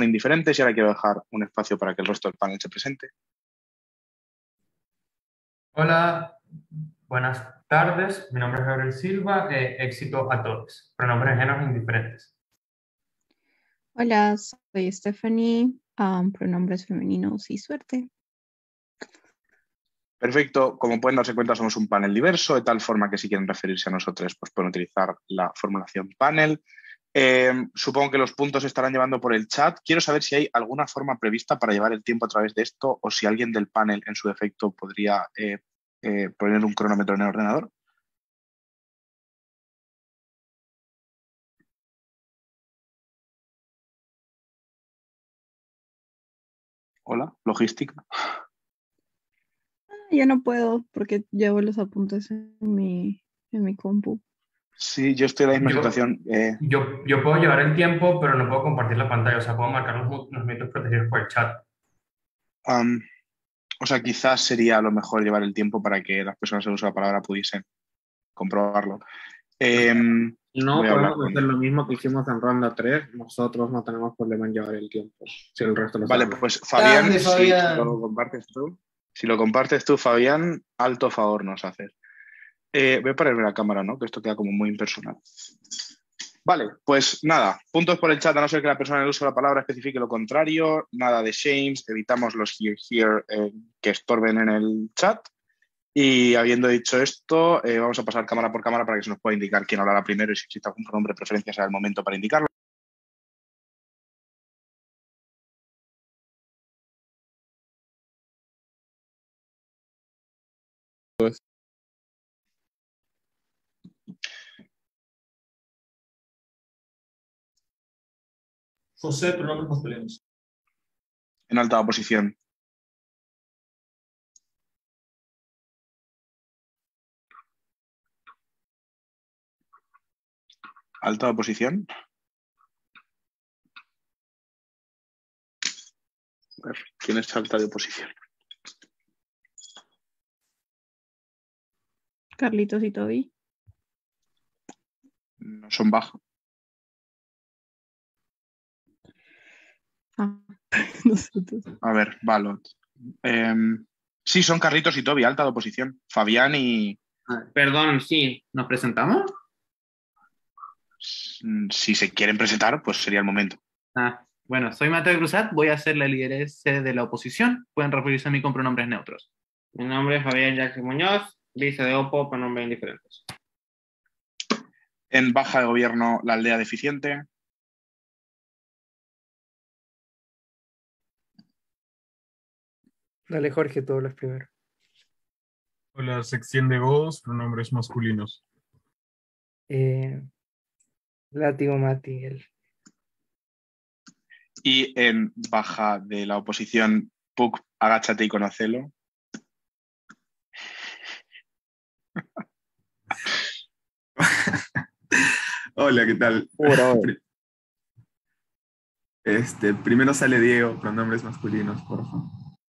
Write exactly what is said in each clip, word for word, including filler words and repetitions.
son indiferentes y ahora quiero dejar un espacio para que el resto del panel se presente. Hola, buenas tardes. Mi nombre es Gabriel Silva. Eh, éxito a todos. Pronombres ajenos indiferentes. Hola, soy Stephanie. Um, pronombres femeninos y suerte. Perfecto. Como pueden darse cuenta, somos un panel diverso, de tal forma que si quieren referirse a nosotros, pues pueden utilizar la formulación panel. Eh, supongo que los puntos se estarán llevando por el chat. Quiero saber si hay alguna forma prevista para llevar el tiempo a través de esto o si alguien del panel, en su defecto, podría eh, eh, poner un cronómetro en el ordenador. Hola, logística. Yo no puedo porque llevo los apuntes en mi, en mi compu. Sí, yo estoy en la misma Yo, situación. Eh, yo, yo puedo llevar el tiempo, pero no puedo compartir la pantalla. O sea, puedo marcar los, mu- los minutos protegidos por el chat. um, o sea, quizás sería lo mejor llevar el tiempo para que las personas que usan la palabra pudiesen comprobarlo. Eh, No voy a hablar podemos con... hacer lo mismo que hicimos en ronda tres. Nosotros no tenemos problema en llevar el tiempo. Si el resto lo Vale, sabe. pues Fabián, Grande, si, Fabián. si lo compartes tú, si lo compartes tú, Fabián, alto favor nos haces. Eh, voy a ponerme la cámara, ¿no? Que esto queda como muy impersonal. Vale, pues nada, puntos por el chat, a no ser que la persona en el uso de la palabra especifique lo contrario, nada de shames, evitamos los here, here eh, que estorben en el chat. Y habiendo dicho esto, eh, vamos a pasar cámara por cámara para que se nos pueda indicar quién hablará primero y si existe algún pronombre de preferencia será el momento para indicarlo. José, pronombres masculinos. En alta posición. Alta oposición. A ver, ¿quién es alta de oposición? Carlitos y Toby. No son bajo. Ah, nosotros. A ver, Valot. Eh, sí, son Carlitos y Toby, alta de oposición. Fabián y... Ah, perdón, sí. ¿Nos presentamos? Si se quieren presentar, pues sería el momento. Ah, bueno, soy Mateo Cruzat. Voy a ser la lideresa de la oposición. Pueden referirse a mí con pronombres neutros. Mi nombre es Javier Jackson Muñoz. Vice de Opo, pronombres indiferentes. En baja de gobierno, la aldea deficiente. Dale, Jorge, tú hablas primero. Hola, sección de voz, pronombres masculinos. Eh, Látigo Matiel. Y en baja de la oposición, Puck, agáchate y conócelo. Hola, ¿qué tal? Este, primero sale Diego, pronombres masculinos, por favor.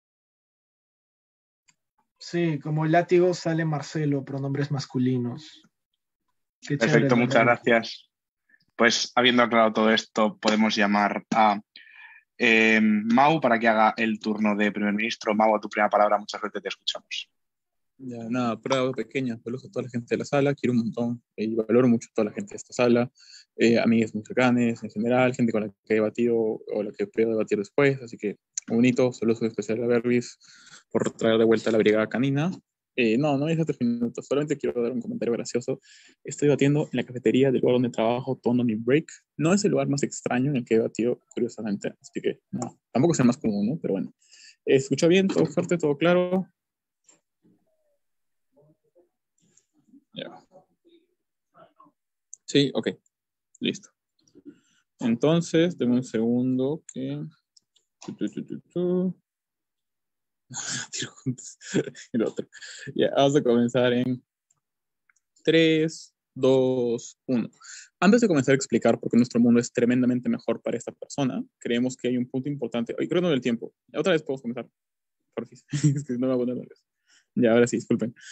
Sí, como látigo sale Marcelo, pronombres masculinos. Qué Perfecto, chévere, muchas ¿verdad? gracias. Pues habiendo aclarado todo esto, podemos llamar a eh, Mau para que haga el turno de primer ministro. Mau, a tu primera palabra, muchas veces te escuchamos. Ya, nada, prueba pequeña. Saludos a toda la gente de la sala. Quiero un montón y valoro mucho a toda la gente de esta sala. Eh, amigas muy cercanas en general, gente con la que he debatido o la que puedo debatir después. Así que, bonito. Saludos especial a Berbis por traer de vuelta a la brigada canina. Eh, no, no es tres minutos. Solamente quiero dar un comentario gracioso. Estoy debatiendo en la cafetería del lugar donde trabajo, tomando mi break. No es el lugar más extraño en el que he debatido, curiosamente. Así que, no, tampoco es el más común, ¿no? Pero bueno. Eh, ¿escucho bien? ¿Todo fuerte? ¿Todo claro? Ya. Sí, ok, listo. Entonces, denme un segundo que... Tu, tu, tu, tu, tu. Tiro juntos. El otro. Ya, vamos a comenzar en tres, dos, uno. Antes de comenzar a explicar por qué nuestro mundo es tremendamente mejor para esta persona, creemos que hay un punto importante. Oye, creo que no del tiempo. Otra vez podemos comenzar. Por fin. Es que no me voy a poner nervioso. Ya, ahora sí, disculpen.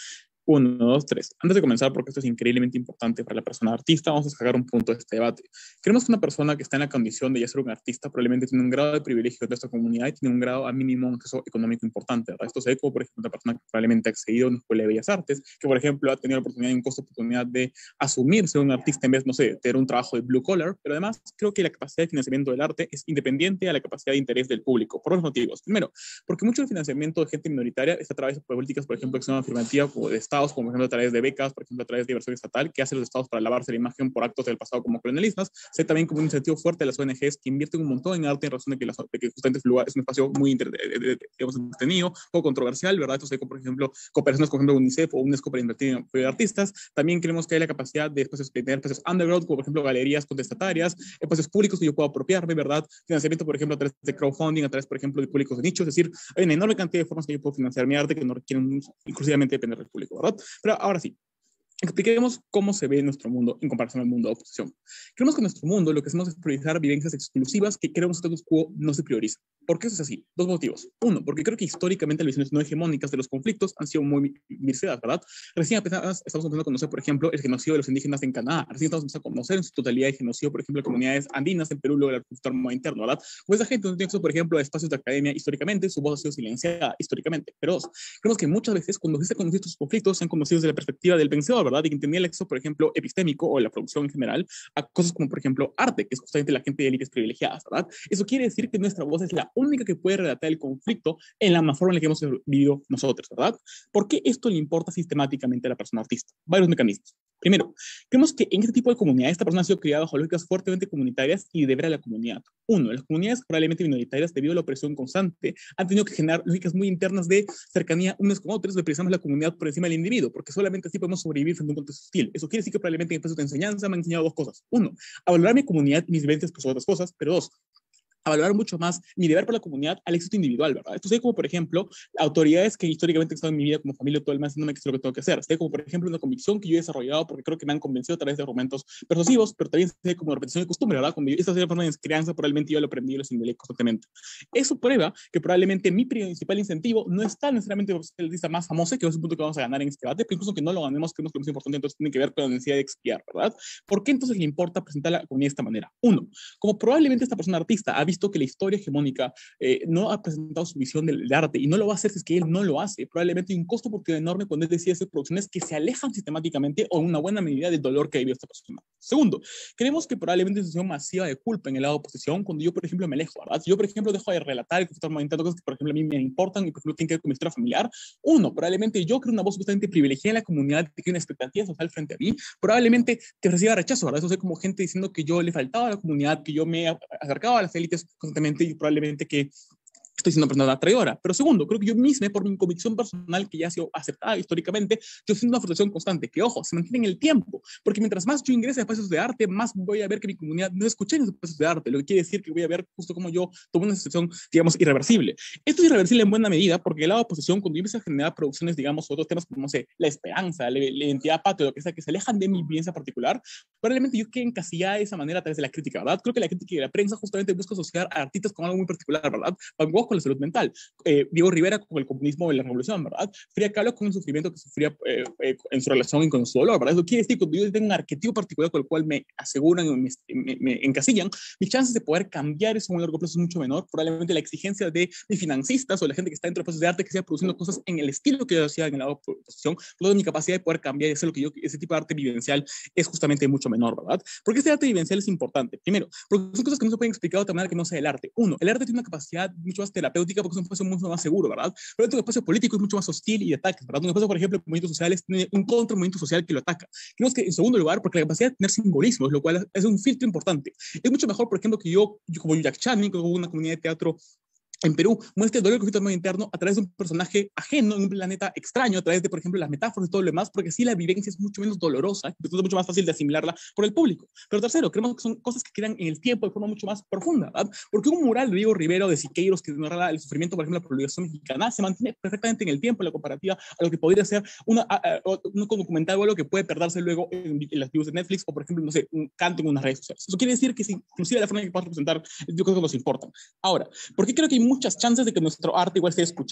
Uno, dos, tres. Antes de comenzar, porque esto es increíblemente importante para la persona artista, vamos a sacar un punto de este debate. Creemos que una persona que está en la condición de ya ser un artista probablemente tiene un grado de privilegio de esta comunidad y tiene un grado a mínimo de acceso económico importante, ¿verdad? Esto se ve como, por ejemplo, una persona que probablemente ha accedido a una escuela de bellas artes, que, por ejemplo, ha tenido la oportunidad y un costo de oportunidad de asumir ser un artista en vez, no sé, de tener un trabajo de blue collar, pero además creo que la capacidad de financiamiento del arte es independiente a la capacidad de interés del público, por dos motivos. Primero, porque mucho del financiamiento de gente minoritaria está a través de políticas, por ejemplo, de acción afirmativa como de estados, como por ejemplo a través de becas, por ejemplo, a través de inversión estatal, que hacen los estados para lavarse la imagen por actos del pasado como colonialistas. Sé también como un incentivo fuerte de las O N Ges que invierten un montón en arte en razón de que, las, de que justamente es un, lugar, es un espacio muy inter, de, de, de, digamos, entretenido, poco controversial, ¿verdad? Entonces, como por ejemplo, cooperaciones con UNICEF o UNESCO para invertir en artistas. También creemos que hay la capacidad de, espacios, de tener espacios underground, como por ejemplo galerías contestatarias, espacios públicos que yo puedo apropiarme, ¿verdad? Financiamiento, por ejemplo, a través de crowdfunding, a través, por ejemplo, de públicos de nicho. Es decir, hay una enorme cantidad de formas que yo puedo financiar mi arte que no requieren exclusivamente depender del público, ¿verdad? Pero ahora sí, expliquemos cómo se ve nuestro mundo en comparación al mundo de oposición. Creemos que en nuestro mundo lo que hacemos es priorizar vivencias exclusivas que creemos que status quo no se prioriza. ¿Por qué eso es así? Dos motivos. Uno, porque creo que históricamente las visiones no hegemónicas de los conflictos han sido muy viciadas, ¿verdad? Recién apenas estamos empezando a conocer, por ejemplo, el genocidio de los indígenas en Canadá. Recién estamos empezando a conocer en su totalidad el genocidio, por ejemplo, de comunidades andinas en Perú, luego del conflicto armado interno, ¿verdad? Pues esa gente no tiene acceso, por ejemplo, a espacios de academia históricamente, su voz ha sido silenciada históricamente. Pero dos, creemos que muchas veces cuando se han conocido estos conflictos se han conocido desde la perspectiva del vencedor, ¿verdad? Y que tenía el acceso, por ejemplo, epistémico o la producción en general a cosas como, por ejemplo, arte, que es justamente la gente de élites privilegiadas, ¿verdad? Eso quiere decir que nuestra voz es la única que puede relatar el conflicto en la forma en la que hemos vivido nosotros, ¿verdad? ¿Por qué esto le importa sistemáticamente a la persona artista? Varios mecanismos. Primero, creemos que en este tipo de comunidad esta persona ha sido criada bajo lógicas fuertemente comunitarias y deber a la comunidad. Uno, las comunidades probablemente minoritarias, debido a la opresión constante, han tenido que generar lógicas muy internas de cercanía unas con otras, de priorizamos la comunidad por encima del individuo, porque solamente así podemos sobrevivir frente a un contexto hostil. Eso quiere decir que probablemente en el proceso de enseñanza me han enseñado dos cosas. Uno, a valorar mi comunidad y mis vivencias por sobre otras cosas, pero dos, a valorar mucho más mi deber por la comunidad al éxito individual, ¿verdad? Esto es como, por ejemplo, autoridades que históricamente han estado en mi vida como familia, todo el más, no me qué es lo que tengo que hacer. Es como, por ejemplo, una convicción que yo he desarrollado porque creo que me han convencido a través de argumentos persuasivos, pero también es como repetición de costumbre, ¿verdad? Como yo, esta es la forma de crianza, probablemente yo lo aprendí y lo asimilé constantemente. Eso prueba que probablemente mi principal incentivo no está necesariamente por ser el artista más famoso, que es un punto que vamos a ganar en este debate, pero incluso que no lo ganemos, que no es lo más importante, entonces tiene que ver con la necesidad de expiar, ¿verdad? ¿Por qué entonces le importa presentar a la comunidad de esta manera? Uno, como probablemente esta persona artista ha visto que la historia hegemónica Eh, no ha presentado su visión del, del arte y no lo va a hacer si es que él no lo hace. Probablemente hay un costo oportunidad enorme cuando él decide hacer producciones que se alejan sistemáticamente o en una buena medida del dolor que ha vivido esta persona. Segundo, creemos que probablemente es una sensación masiva de culpa en el lado de oposición cuando yo, por ejemplo, me alejo, ¿verdad? Si yo, por ejemplo, dejo de relatar y estar moviendo cosas que, por ejemplo, a mí me importan y, por ejemplo, tienen que ver con mi historia familiar. Uno, probablemente yo creo una voz justamente privilegiada en la comunidad que tiene una expectativa social frente a mí. Probablemente te reciba rechazo, ¿verdad? Eso es como gente diciendo que yo le faltaba a la comunidad, que yo me acercaba a las élites constantemente y probablemente que estoy siendo una persona traidora. Pero segundo, creo que yo mismo, por mi convicción personal que ya ha sido aceptada históricamente, yo siento una frustración constante, que ojo, se mantiene en el tiempo, porque mientras más yo ingrese a espacios de arte, más voy a ver que mi comunidad no escucha en esos espacios de arte, lo que quiere decir que voy a ver justo como yo tomo una situación, digamos, irreversible. Esto es irreversible en buena medida, porque el lado de oposición, cuando yo empiezo a generar producciones, digamos, otros temas como, no sé, la esperanza, la, la identidad patria, lo que sea, que se alejan de mi vivencia particular, probablemente yo quede encasillada de esa manera a través de la crítica, ¿verdad? Creo que la crítica y la prensa justamente busca asociar a artistas con algo muy particular, ¿verdad? Van Gogh con la salud mental, eh, Diego Rivera con el comunismo y la revolución, ¿verdad? Frida Kahlo con el sufrimiento que sufría eh, eh, en su relación y con su dolor, ¿verdad? Eso quiere decir que cuando yo tengo un arquetipo particular con el cual me aseguran y me, me, me encasillan, mis chances de poder cambiar eso en un largo plazo es mucho menor. Probablemente la exigencia de, de financistas o la gente que está dentro de procesos de arte que siga produciendo cosas en el estilo que yo hacía en el lado de oposición, toda mi capacidad de poder cambiar y hacer lo que yo, ese tipo de arte vivencial es justamente mucho menor, ¿verdad? ¿Por qué este arte vivencial es importante? Primero, porque son cosas que no se pueden explicar de otra manera que no sea el arte. Uno, el arte tiene una capacidad mucho más terapéutica porque es un espacio mucho más seguro, ¿verdad? Pero dentro del espacio político es mucho más hostil y de ataques, ¿verdad? Un espacio, por ejemplo, movimientos sociales tiene un contramovimiento social que lo ataca. Creemos que, en segundo lugar, porque la capacidad de tener simbolismos, lo cual es un filtro importante. Es mucho mejor, por ejemplo, que yo, yo como Jack Channing, como una comunidad de teatro en Perú, muestra el dolor del conflicto armado interno a través de un personaje ajeno en un planeta extraño, a través de, por ejemplo, las metáforas y todo lo demás, porque así la vivencia es mucho menos dolorosa, es mucho más fácil de asimilarla por el público. Pero tercero, creemos que son cosas que quedan en el tiempo de forma mucho más profunda, ¿verdad? Porque un mural de Diego Rivera o de Siqueiros que narra el sufrimiento, por ejemplo, la población mexicana, se mantiene perfectamente en el tiempo, en la comparativa a lo que podría ser una, a, a, un documental o algo que puede perderse luego en, en las views de Netflix o, por ejemplo, no sé, un canto en unas redes sociales. Eso quiere decir que si, inclusive la forma en que podemos representar, yo creo que nos importan. Ahora, ¿por qué creo que hay muchas chances de que nuestro arte igual sea escuchado?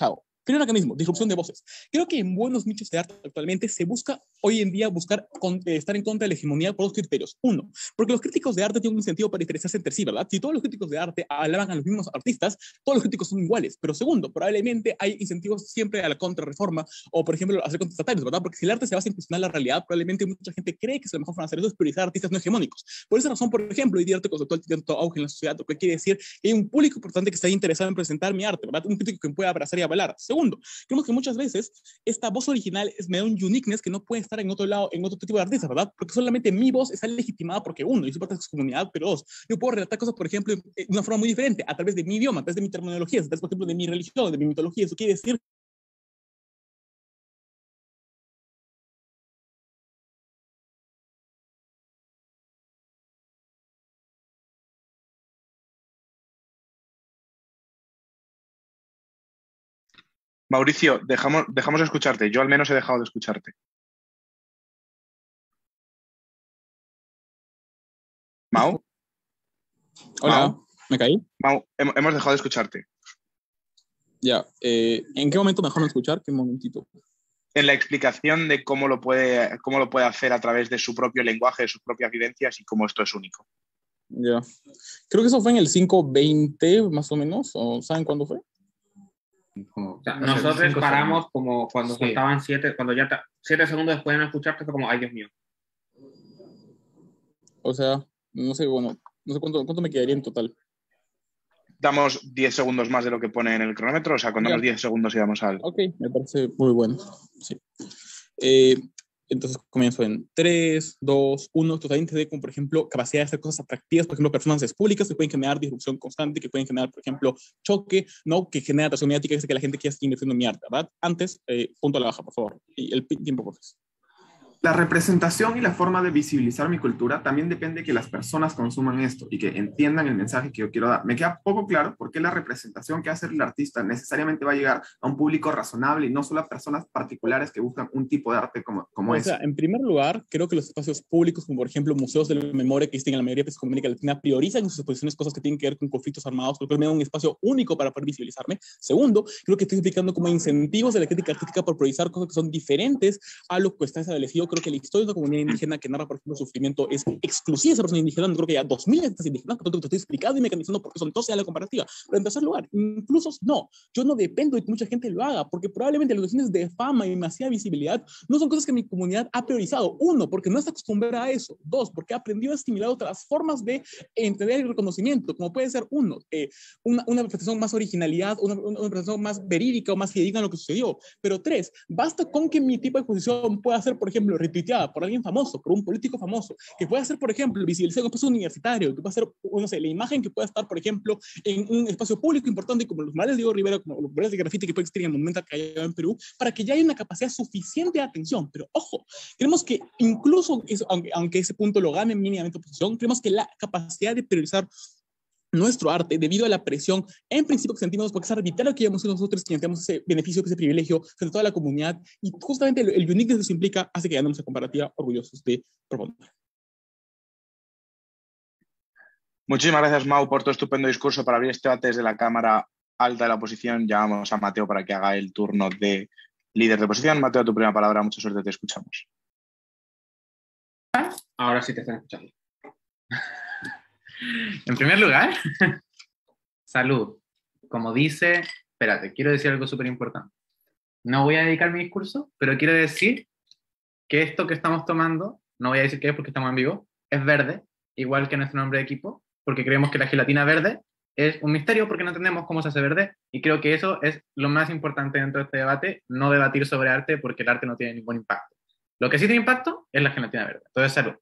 Primer mecanismo, disrupción de voces. Creo que en buenos nichos de arte actualmente se busca hoy en día buscar con, eh, estar en contra de la hegemonía por dos criterios. Uno, porque los críticos de arte tienen un incentivo para diferenciarse entre sí, ¿verdad? Si todos los críticos de arte alaban a los mismos artistas, todos los críticos son iguales. Pero segundo, probablemente hay incentivos siempre a la contrarreforma o, por ejemplo, a ser contestatarios, ¿verdad? Porque si el arte se basa en cuestionar la realidad, probablemente mucha gente cree que es la mejor forma de hacer eso es priorizar artistas no hegemónicos. Por esa razón, por ejemplo, hoy día el arte conceptual tiene tanto auge en la sociedad, lo que quiere decir que hay un público importante que está interesado en presentar mi arte, ¿verdad? Un crítico que pueda abrazar y avalar. Segundo, creemos que muchas veces esta voz original es, me da un uniqueness que no puede estar en otro lado, en otro tipo de artista, ¿verdad? Porque solamente mi voz está legitimada porque uno, yo soy parte de su comunidad, pero dos, yo puedo relatar cosas, por ejemplo, de una forma muy diferente, a través de mi idioma, a través de mi terminología, a través, por ejemplo, de mi religión, de mi mitología. Eso quiere decir Mauricio, dejamos, dejamos de escucharte. Yo al menos he dejado de escucharte. ¿Mau? Hola, Mau. ¿me caí? Mau, hem- hemos dejado de escucharte. Ya, eh, ¿en qué momento me dejaron escuchar? ¿Qué momentito? En la explicación de cómo lo puede, cómo lo puede hacer a través de su propio lenguaje, de sus propias vivencias y cómo esto es único. Ya. Creo que eso fue en el cinco veinte, más o menos. ¿O saben cuándo fue? O sea, No sé, nosotros cinco paramos segundos. como cuando Sí. faltaban siete, cuando ya ta- siete segundos después de no escucharte, fue como, ay, Dios mío. O sea, no sé, bueno, no sé cuánto, cuánto me quedaría en total. Damos diez segundos más de lo que pone en el cronómetro, o sea, contamos Ya. diez segundos y damos al... Ok, me parece muy bueno. Sí. Eh, entonces comienzo en tres, dos, uno. Esto también te da como, por ejemplo, capacidad de hacer cosas atractivas, por ejemplo, performances públicas que pueden generar disrupción constante, que pueden generar, por ejemplo, choque, ¿no? Que genera atracción mediática, que hace que la gente quiera estar invirtiendo en mi arte, ¿verdad? Antes, eh, punto a la baja, por favor. Y el pi- tiempo, por favor. La representación y la forma de visibilizar mi cultura también depende de que las personas consuman esto y que entiendan el mensaje que yo quiero dar. Me queda poco claro por qué la representación que hace el artista necesariamente va a llegar a un público razonable y no solo a personas particulares que buscan un tipo de arte como, como O ese. sea, en primer lugar, creo que los espacios públicos, como por ejemplo museos de la memoria que existen en la mayoría de países de América Latina, priorizan en sus exposiciones cosas que tienen que ver con conflictos armados, porque me da un espacio único para poder visibilizarme. Segundo, creo que estoy explicando como incentivos de la crítica artística por priorizar cosas que son diferentes a lo que está establecido. Creo que la historia de una comunidad indígena que narra, por ejemplo, sufrimiento es exclusiva de esa persona indígena. No creo que haya dos mil artistas indígenas, por lo tanto te estoy explicando y mecanizando por qué son todos a la comparativa. Pero en tercer lugar, incluso no, yo no dependo de que mucha gente lo haga, porque probablemente las cuestiones de fama y demasiada visibilidad no son cosas que mi comunidad ha priorizado. Uno, porque no está acostumbrada a eso. Dos, porque ha aprendido a asimilar otras formas de entender el reconocimiento, como puede ser uno, eh, una, una presentación más originalidad, una, una presentación más verídica o más fidedigna a lo que sucedió. Pero tres, basta con que mi tipo de exposición pueda ser, por ejemplo, retuiteada por alguien famoso, por un político famoso, que pueda ser, por ejemplo, visibilizada en un espacio universitario, que pueda ser, no sé, la imagen que pueda estar, por ejemplo, en un espacio público importante como los murales de Diego Rivera, como los murales de grafiti que pueden existir en el Monumento Callao en Perú, para que ya haya una capacidad suficiente de atención. Pero ojo, creemos que incluso, eso, aunque, aunque ese punto lo gane mínimamente oposición, creemos que la capacidad de priorizar nuestro arte, debido a la presión, en principio que sentimos, porque es arbitrario que hayamos sido nosotros quienes tenemos ese beneficio, ese privilegio frente a toda la comunidad, y justamente el, el uniqueness que eso implica hace que ganemos esa comparativa orgullosos de proponer. Muchísimas gracias, Mau, por tu estupendo discurso para abrir este debate desde la Cámara Alta de la Oposición. Llamamos a Mateo para que haga el turno de líder de oposición. Mateo, tu primera palabra. Mucha suerte, te escuchamos. Ahora sí te están escuchando. En primer lugar, salud. Como dice, espérate, quiero decir algo súper importante. No voy a dedicar mi discurso, pero quiero decir que esto que estamos tomando, no voy a decir qué es porque estamos en vivo, es verde, igual que nuestro nombre de equipo, porque creemos que la gelatina verde es un misterio porque no entendemos cómo se hace verde, y creo que eso es lo más importante dentro de este debate, no debatir sobre arte porque el arte no tiene ningún impacto. Lo que sí tiene impacto es la gelatina verde. Entonces, salud.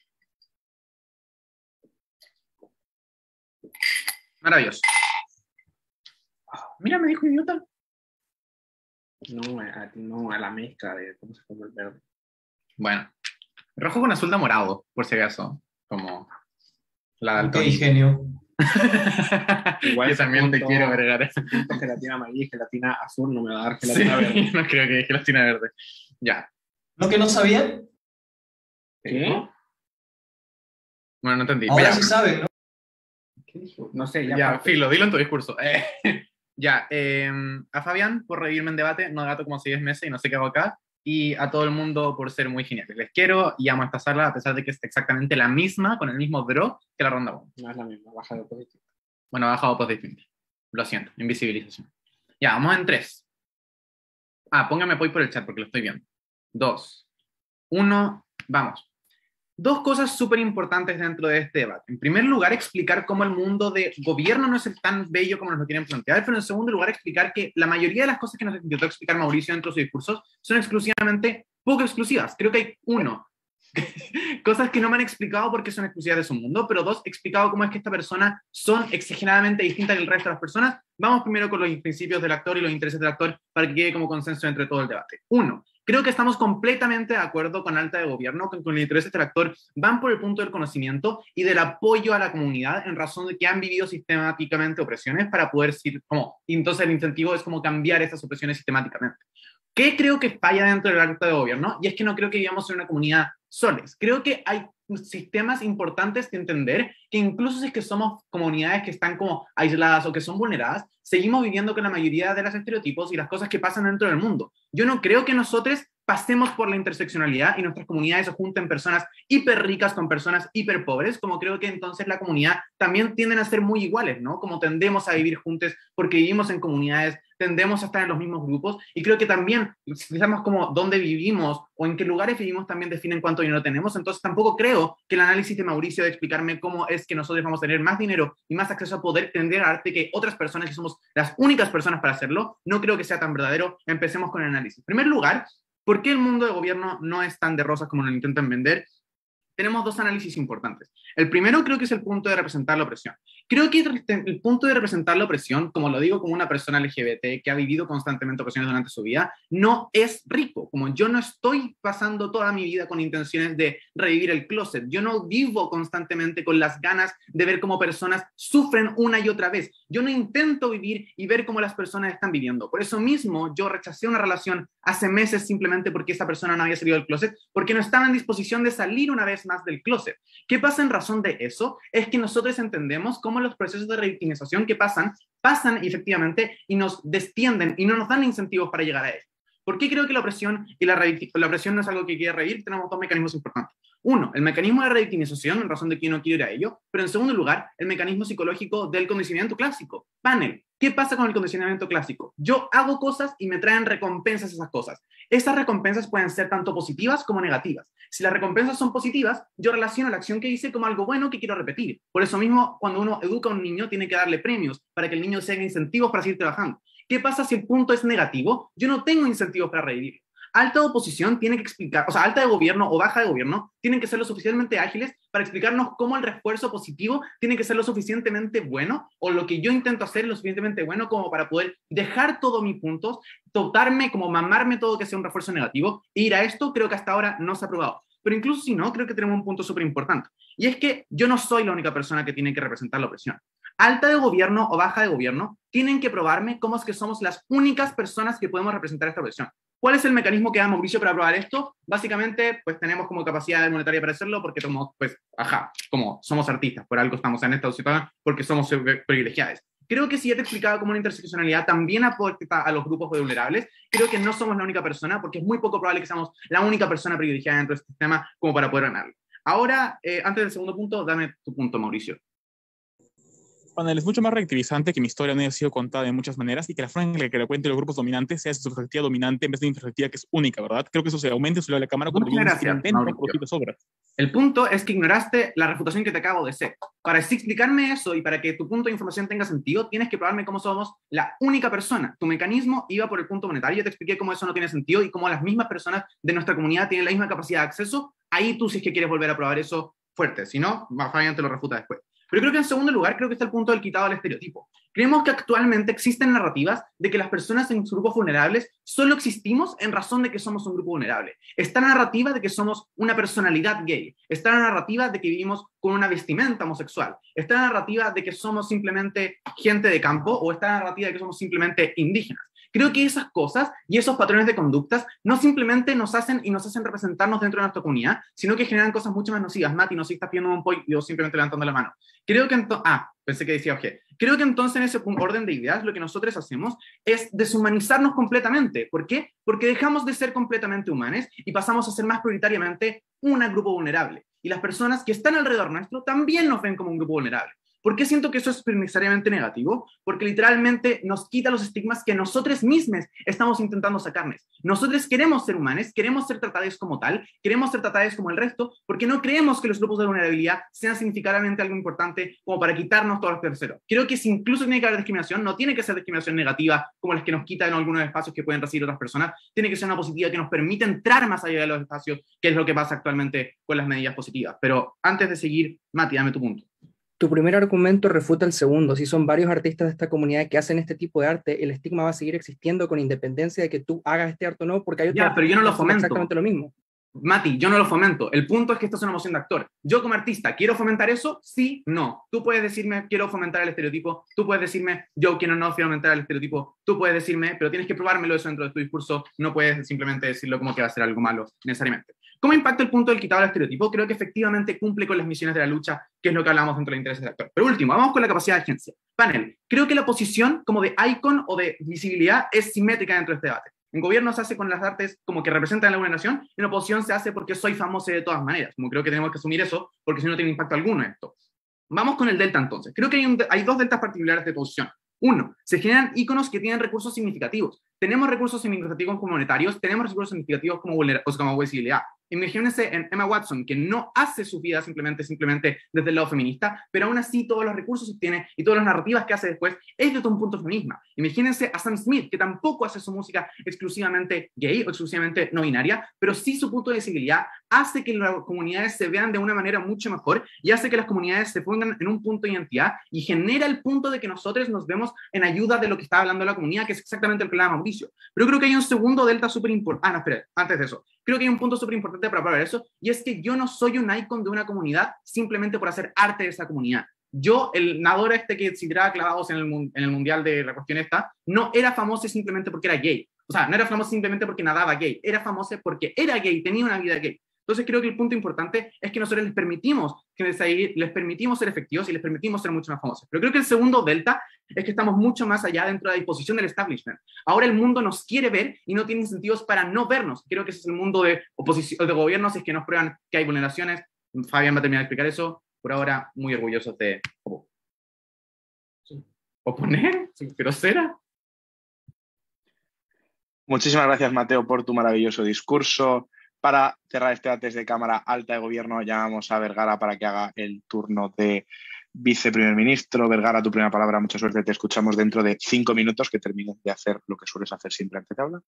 Maravilloso. Mira, me dijo idiota. No, a ti no, a la mezcla de cómo se pone el verde. Bueno, rojo con azul de morado, por si acaso, como la Ok, daltonismo. genio. Igual yo también te punto- quiero agregar eso. Gelatina amarilla y gelatina azul no me va a dar Sí, gelatina verde. no creo que gelatina verde. Ya. ¿No que no sabían? ¿Qué? Bueno, no entendí. Ahora Ya. sí saben, ¿no? ¿Qué dijo? No sé, ya. Ya, filo, dilo en tu discurso. Eh, Ya, eh, a Fabián por revivirme en debate, no debato como seis meses y no sé qué hago acá, y a todo el mundo por ser muy geniales. Les quiero y amo esta sala, a pesar de que es exactamente la misma, con el mismo draw que la ronda uno. No es la misma, baja de oposición. Bueno, ha bajado post distinto. Lo siento, invisibilización. Ya, vamos en tres. Ah, póngame apoyo por el chat porque lo estoy viendo. Dos, uno, vamos. Dos cosas súper importantes dentro de este debate. En primer lugar, explicar cómo el mundo de gobierno no es tan bello como nos lo quieren plantear, pero en segundo lugar, explicar que la mayoría de las cosas que nos intentó explicar Mauricio dentro de sus discursos son exclusivamente poco exclusivas. Creo que hay uno, cosas que no me han explicado porque son exclusivas de su mundo, pero dos, explicado cómo es que esta persona son exageradamente distintas del resto de las personas. Vamos primero con los principios del actor y los intereses del actor para que quede como consenso entre todo el debate. Uno, creo que estamos completamente de acuerdo con Alta de Gobierno, que con los intereses del actor van por el punto del conocimiento y del apoyo a la comunidad en razón de que han vivido sistemáticamente opresiones para poder ser como, y entonces el incentivo es como cambiar esas opresiones sistemáticamente. ¿Qué creo que falla dentro del Alta de Gobierno? Y es que no creo que vivamos en una comunidad soles. Creo que hay sistemas importantes que entender que incluso si es que somos comunidades que están como aisladas o que son vulneradas, seguimos viviendo con la mayoría de los estereotipos y las cosas que pasan dentro del mundo. Yo no creo que nosotros pasemos por la interseccionalidad y nuestras comunidades se junten personas hiper ricas con personas hiper pobres, como creo que entonces la comunidad también tienden a ser muy iguales, ¿no? Como tendemos a vivir juntos porque vivimos en comunidades, tendemos a estar en los mismos grupos, y creo que también, si pensamos como dónde vivimos o en qué lugares vivimos, también definen cuánto dinero tenemos. Entonces tampoco creo que el análisis de Mauricio de explicarme cómo es que nosotros vamos a tener más dinero y más acceso a poder tender a arte que otras personas que somos las únicas personas para hacerlo, no creo que sea tan verdadero. Empecemos con el análisis. En primer lugar, ¿por qué el mundo de gobierno no es tan de rosas como lo intentan vender? Tenemos dos análisis importantes. El primero creo que es el punto de representar la opresión. Creo que el punto de representar la opresión, como lo digo como una persona L G B T que ha vivido constantemente opresiones durante su vida, no es rico. Como yo no estoy pasando toda mi vida con intenciones de revivir el closet. Yo no vivo constantemente con las ganas de ver cómo personas sufren una y otra vez. Yo no intento vivir y ver cómo las personas están viviendo. Por eso mismo yo rechacé una relación hace meses simplemente porque esa persona no había salido del closet, porque no estaba en disposición de salir una vez más del closet. ¿Qué pasa en razón de eso? Es que nosotros entendemos cómo los procesos de revictimización que pasan, pasan efectivamente y nos destienden y no nos dan incentivos para llegar a él. ¿Por qué creo que la opresión y la, la opresión no es algo que quiere reír? Tenemos dos mecanismos importantes. Uno, el mecanismo de revictimización, en razón de que yo no quiero ir a ello, pero en segundo lugar, el mecanismo psicológico del condicionamiento clásico. Panel, ¿qué pasa con el condicionamiento clásico? Yo hago cosas y me traen recompensas esas cosas. Esas recompensas pueden ser tanto positivas como negativas. Si las recompensas son positivas, yo relaciono la acción que hice como algo bueno que quiero repetir. Por eso mismo, cuando uno educa a un niño, tiene que darle premios para que el niño tenga incentivos para seguir trabajando. ¿Qué pasa si el punto es negativo? Yo no tengo incentivos para revivir. Alta oposición tiene que explicar, o sea, alta de gobierno o baja de gobierno tienen que ser lo suficientemente ágiles para explicarnos cómo el refuerzo positivo tiene que ser lo suficientemente bueno, o lo que yo intento hacer lo suficientemente bueno como para poder dejar todos mis puntos, totarme, como mamarme todo que sea un refuerzo negativo, e ir a esto. Creo que hasta ahora no se ha probado. Pero incluso si no, creo que tenemos un punto súper importante. Y es que yo no soy la única persona que tiene que representar la opresión. Alta de gobierno o baja de gobierno tienen que probarme cómo es que somos las únicas personas que podemos representar esta opresión. ¿Cuál es el mecanismo que da Mauricio para probar esto? Básicamente, pues tenemos como capacidad monetaria para hacerlo porque somos, pues, ajá, como somos artistas, por algo estamos en esta sociedad, porque somos privilegiados. Creo que si ya te explicaba cómo la interseccionalidad también aporta a los grupos vulnerables, creo que no somos la única persona, porque es muy poco probable que seamos la única persona privilegiada dentro de este sistema como para poder ganarlo. Ahora, eh, antes del segundo punto, dame tu punto, Mauricio. Panel, es mucho más reactivizante que mi historia no haya sido contada de muchas maneras y que la forma en la que la cuenten los grupos dominantes sea su perspectiva dominante en vez de una perspectiva que es única, ¿verdad? Creo que eso se aumenta sobre la cámara cuando Muchas gracias, intento sobras. El punto es que ignoraste la refutación que te acabo de hacer. Para explicarme eso y para que tu punto de información tenga sentido, tienes que probarme cómo somos la única persona. Tu mecanismo iba por el punto monetario. Yo te expliqué cómo eso no tiene sentido y cómo las mismas personas de nuestra comunidad tienen la misma capacidad de acceso. Ahí tú, si es que quieres volver a probar eso, fuerte. Si no, Fabián te lo refuta después. Pero creo que en segundo lugar, creo que está el punto del quitado del estereotipo. Creemos que actualmente existen narrativas de que las personas en grupos vulnerables solo existimos en razón de que somos un grupo vulnerable. Está la narrativa de que somos una personalidad gay. Está la narrativa de que vivimos con una vestimenta homosexual. Está la narrativa de que somos simplemente gente de campo, o está la narrativa de que somos simplemente indígenas. Creo que esas cosas y esos patrones de conductas no simplemente nos hacen y nos hacen representarnos dentro de nuestra comunidad, sino que generan cosas mucho más nocivas. Mati, no sé si estás pidiendo un point, yo simplemente levantando la mano. Creo que entonces, ah, pensé que decía oje. Creo que entonces en ese orden de ideas lo que nosotros hacemos es deshumanizarnos completamente. ¿Por qué? Porque dejamos de ser completamente humanos y pasamos a ser más prioritariamente un grupo vulnerable. Y las personas que están alrededor nuestro también nos ven como un grupo vulnerable. ¿Por qué siento que eso es necesariamente negativo? Porque literalmente nos quita los estigmas que nosotros mismos estamos intentando sacarnos. Nosotros queremos ser humanos, queremos ser tratados como tal, queremos ser tratados como el resto, porque no creemos que los grupos de vulnerabilidad sean significativamente algo importante como para quitarnos todos los terceros. Creo que si incluso tiene que haber discriminación, no tiene que ser discriminación negativa como las que nos quitan en algunos espacios que pueden recibir otras personas, tiene que ser una positiva que nos permite entrar más allá de los espacios, que es lo que pasa actualmente con las medidas positivas. Pero antes de seguir, Mati, dame tu punto. Tu primer argumento refuta el segundo. Si son varios artistas de esta comunidad que hacen este tipo de arte, el estigma va a seguir existiendo con independencia de que tú hagas este arte o no, porque hay otros Ya, pero yo no lo fomento. Exactamente lo mismo. Mati, yo no lo fomento. El punto es que esto es una moción de actor. Yo como artista, ¿quiero fomentar eso? Sí, no. Tú puedes decirme, quiero fomentar el estereotipo. Tú puedes decirme, yo quiero no quiero fomentar el estereotipo. Tú puedes decirme, pero tienes que probármelo eso dentro de tu discurso. No puedes simplemente decirlo como que va a ser algo malo, necesariamente. ¿Cómo impacta el punto del quitado del estereotipo? Creo que efectivamente cumple con las misiones de la lucha, que es lo que hablamos dentro del interés del actor. Pero último, vamos con la capacidad de agencia. Panel, creo que la posición como de icon o de visibilidad es simétrica dentro de este debate. En gobierno se hace con las artes como que representan a una nación, y en oposición se hace porque soy famoso de todas maneras. Como creo que tenemos que asumir eso, porque si no tiene impacto alguno esto. Vamos con el delta entonces. Creo que hay, un, hay dos deltas particulares de posición. Uno, se generan iconos que tienen recursos significativos. Tenemos recursos significativos como monetarios, tenemos recursos significativos como, vulner- o sea, como visibilidad. Imagínense en Emma Watson, que no hace su vida simplemente, simplemente desde el lado feminista, pero aún así todos los recursos que tiene y todas las narrativas que hace después es desde un punto feminismo. Imagínense a Sam Smith, que tampoco hace su música exclusivamente gay o exclusivamente no binaria, pero sí su punto de visibilidad hace que las comunidades se vean de una manera mucho mejor y hace que las comunidades se pongan en un punto de identidad y genera el punto de que nosotros nos vemos en ayuda de lo que está hablando la comunidad, que es exactamente el que hablaba Mauricio. Pero creo que hay un segundo delta súper importante. Ah, no, espera, antes de eso. Creo que hay un punto súper importante para probar eso, y es que yo no soy un icon de una comunidad simplemente por hacer arte de esa comunidad. Yo, el nadador este que se tiraba clavados en el, en el mundial de la cuestión esta, no era famoso simplemente porque era gay. O sea, no era famoso simplemente porque nadaba gay, era famoso porque era gay, tenía una vida gay. Entonces creo que el punto importante es que nosotros les permitimos, que les, les permitimos ser efectivos y les permitimos ser mucho más famosos. Pero creo que el segundo delta es que estamos mucho más allá dentro de la disposición del establishment. Ahora el mundo nos quiere ver y no tiene incentivos para no vernos. Creo que ese es el mundo de oposición, de gobiernos, es que nos prueban que hay vulneraciones. Fabián va a terminar de explicar eso. Por ahora, muy orgullosos de oh. oponer, grosera. Muchísimas gracias, Mateo, por tu maravilloso discurso. Para cerrar este debate de Cámara Alta de Gobierno, llamamos a Vergara para que haga el turno de viceprimer ministro. Vergara, tu primera palabra, mucha suerte. Te escuchamos dentro de cinco minutos, que termines de hacer lo que sueles hacer siempre antes de hablar.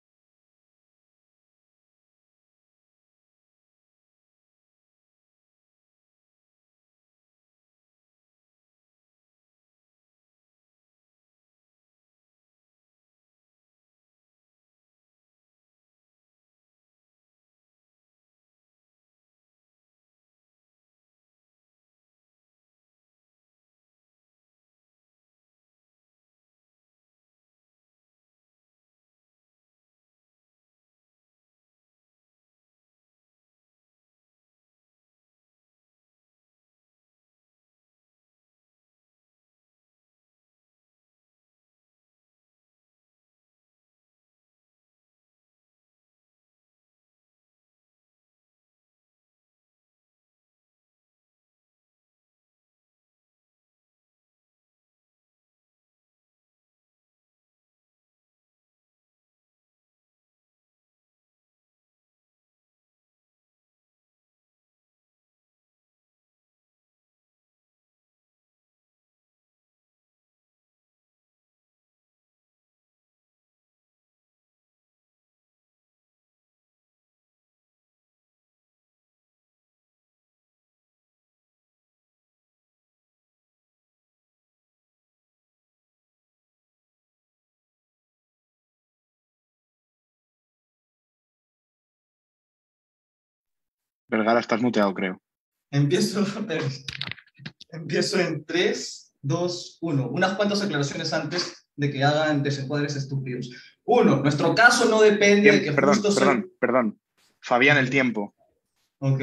Vergara, estás muteado, creo. Empiezo, empiezo en tres, dos, uno. Unas cuantas aclaraciones antes de que hagan desencuadres estúpidos. Uno, nuestro caso no depende de que Perdón, justo perdón, sea... perdón. Fabián, el tiempo. Ok.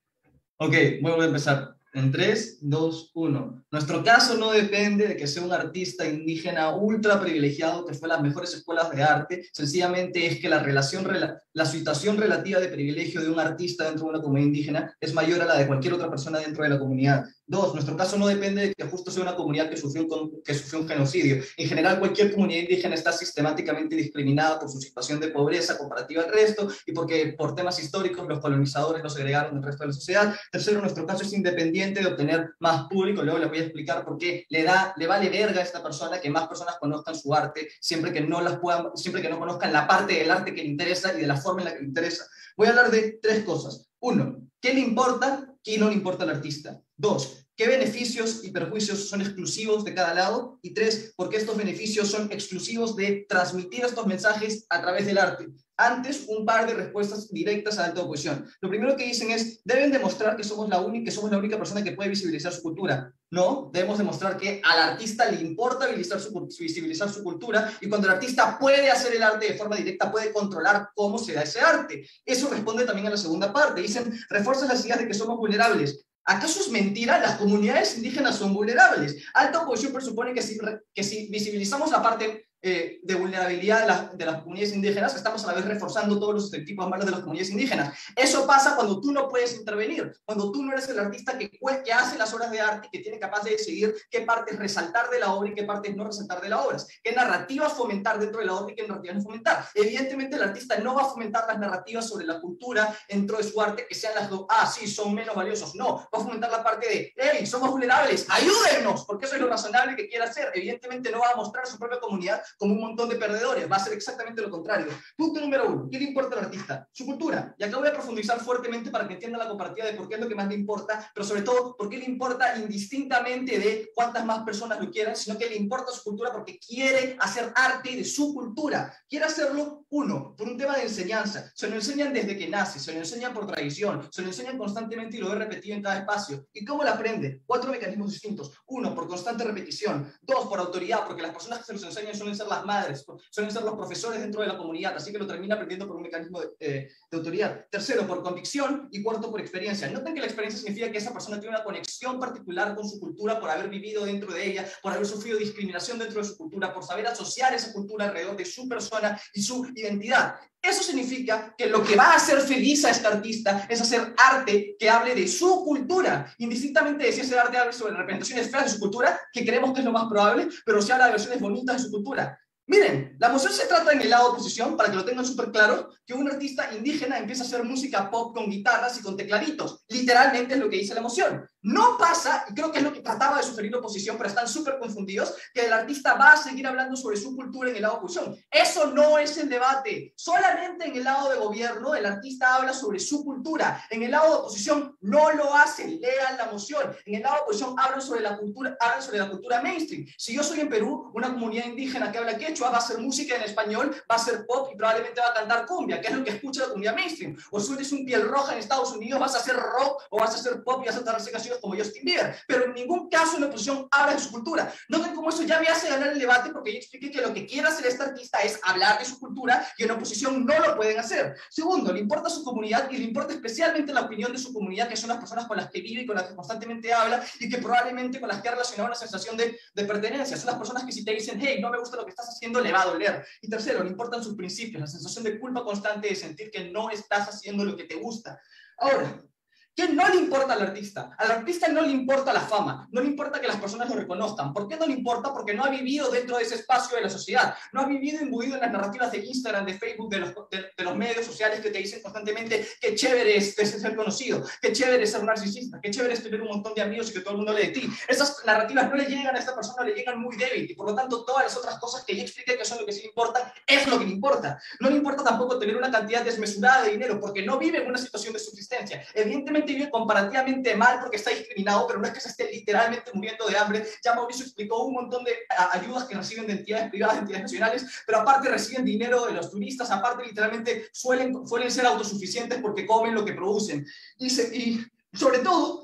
Ok, voy a empezar. En tres, dos, uno. Nuestro caso no depende de que sea un artista indígena ultra privilegiado que fue a las mejores escuelas de arte. Sencillamente es que la relación, la situación relativa de privilegio de un artista dentro de una comunidad indígena es mayor a la de cualquier otra persona dentro de la comunidad. Dos, nuestro caso no depende de que justo sea una comunidad que sufrió un, que sufrió un genocidio. En general, cualquier comunidad indígena está sistemáticamente discriminada por su situación de pobreza comparativa al resto y porque por temas históricos los colonizadores los segregaron del resto de la sociedad. Tercero, nuestro caso es independiente de obtener más público. Luego les voy a explicar por qué le, da, le vale verga a esta persona que más personas conozcan su arte, siempre que no las puedan, siempre que no conozcan la parte del arte que le interesa y de la forma en la que le interesa. Voy a hablar de tres cosas. Uno, ¿qué le importa? ¿Qué no le importa al artista? Dos, ¿qué beneficios y perjuicios son exclusivos de cada lado? Y tres, ¿por qué estos beneficios son exclusivos de transmitir estos mensajes a través del arte? Antes, un par de respuestas directas a la alta oposición. Lo primero que dicen es, deben demostrar que somos la única, que somos la única persona que puede visibilizar su cultura. No, debemos demostrar que al artista le importa visibilizar su, visibilizar su cultura y cuando el artista puede hacer el arte de forma directa, puede controlar cómo se da ese arte. Eso responde también a la segunda parte. Dicen, refuerzan las ideas de que somos vulnerables. ¿Acaso es mentira? Las comunidades indígenas son vulnerables. Alta oposición presupone que si, que si visibilizamos la parte eh, de vulnerabilidad de, la, de las comunidades indígenas, estamos a la vez reforzando todos los estereotipos malos de las comunidades indígenas. Eso pasa cuando tú no puedes intervenir, cuando tú no eres el artista que, que hace las obras de arte y que tiene capaz de decidir qué partes resaltar de la obra y qué partes no resaltar de la obra, qué narrativas fomentar dentro de la obra y qué narrativas no fomentar. Evidentemente el artista no va a fomentar las narrativas sobre la cultura dentro de su arte que sean las dos, ah, sí, son menos valiosos. No, va a fomentar la parte de, hey, somos vulnerables, ayúdennos, porque eso es lo razonable que quiere hacer. Evidentemente no va a mostrar a su propia comunidad como un montón de perdedores, va a ser exactamente lo contrario. Punto número uno, ¿qué le importa al artista? Su cultura. Y acá voy a profundizar fuertemente para que entiendan la comparativa de por qué es lo que más le importa, pero sobre todo, por qué le importa indistintamente de cuántas más personas lo quieran, sino que le importa su cultura porque quiere hacer arte de su cultura. Quiere hacerlo, uno, por un tema de enseñanza. Se lo enseñan desde que nace, se lo enseñan por tradición, se lo enseñan constantemente y lo he repetido en cada espacio. ¿Y cómo lo aprende? Cuatro mecanismos distintos. Uno, por constante repetición. Dos, por autoridad, porque las personas que se los enseñan suelen ser las madres, suelen ser los profesores dentro de la comunidad, así que lo termina aprendiendo por un mecanismo de, eh, de autoridad. Tercero, por convicción. Y cuarto, por experiencia. Noten que la experiencia significa que esa persona tiene una conexión particular con su cultura por haber vivido dentro de ella, por haber sufrido discriminación dentro de su cultura, por saber asociar esa cultura alrededor de su persona y su identidad. Eso significa que lo que va a hacer feliz a este artista es hacer arte que hable de su cultura, indistintamente de si ese arte habla sobre representaciones feas de su cultura, que creemos que es lo más probable, pero si habla de versiones bonitas de su cultura. Miren, la moción se trata en el lado de oposición, para que lo tengan súper claro, que un artista indígena empieza a hacer música pop con guitarras y con tecladitos. Literalmente es lo que dice la moción. No pasa, y creo que es lo que trataba de sugerir la oposición, pero están súper confundidos, que el artista va a seguir hablando sobre su cultura en el lado de oposición. Eso no es el debate. Solamente en el lado de gobierno el artista habla sobre su cultura. En el lado de oposición no lo hacen. Lean la moción. En el lado de oposición hablan sobre la cultura, hablan sobre la cultura mainstream. Si yo soy en Perú, una comunidad indígena que habla quechua, va a hacer música en español, va a hacer pop y probablemente va a cantar cumbia, que es lo que escucha la comunidad mainstream. O si eres un piel roja en Estados Unidos, vas a hacer rock o vas a hacer pop y vas a cantar canciones como Justin Bieber. Pero en ningún caso la oposición habla de su cultura. Noten cómo eso ya me hace ganar el debate porque yo expliqué que lo que quiere hacer este artista es hablar de su cultura y en oposición no lo pueden hacer. Segundo, le importa su comunidad y le importa especialmente la opinión de su comunidad, que son las personas con las que vive y con las que constantemente habla y que probablemente con las que ha relacionado una sensación de, de pertenencia. Son las personas que si te dicen, hey, no me gusta lo que estás haciendo, le va a doler. Y tercero, le importan sus principios, la sensación de culpa constante de sentir que no estás haciendo lo que te gusta. Ahora, ¿qué no le importa al artista? Al artista no le importa la fama, no le importa que las personas lo reconozcan. ¿Por qué no le importa? Porque no ha vivido dentro de ese espacio de la sociedad, no ha vivido imbuido en las narrativas de Instagram, de Facebook, de los, de, de los medios sociales que te dicen constantemente qué chévere es ser conocido, qué chévere es ser narcisista, qué chévere es tener un montón de amigos y que todo el mundo lee de ti. Esas narrativas no le llegan a esta persona, le llegan muy débil y por lo tanto todas las otras cosas que ya expliqué que son lo que sí le importan, es lo que le importa. No le importa tampoco tener una cantidad desmesurada de dinero porque no vive en una situación de subsistencia. Evidentemente vive comparativamente mal porque está discriminado, pero no es que se esté literalmente muriendo de hambre. Ya Mauricio explicó un montón de a, ayudas que reciben de entidades privadas, de entidades nacionales, pero aparte reciben dinero de los turistas, aparte literalmente suelen, suelen ser autosuficientes porque comen lo que producen. Y, se, y sobre todo,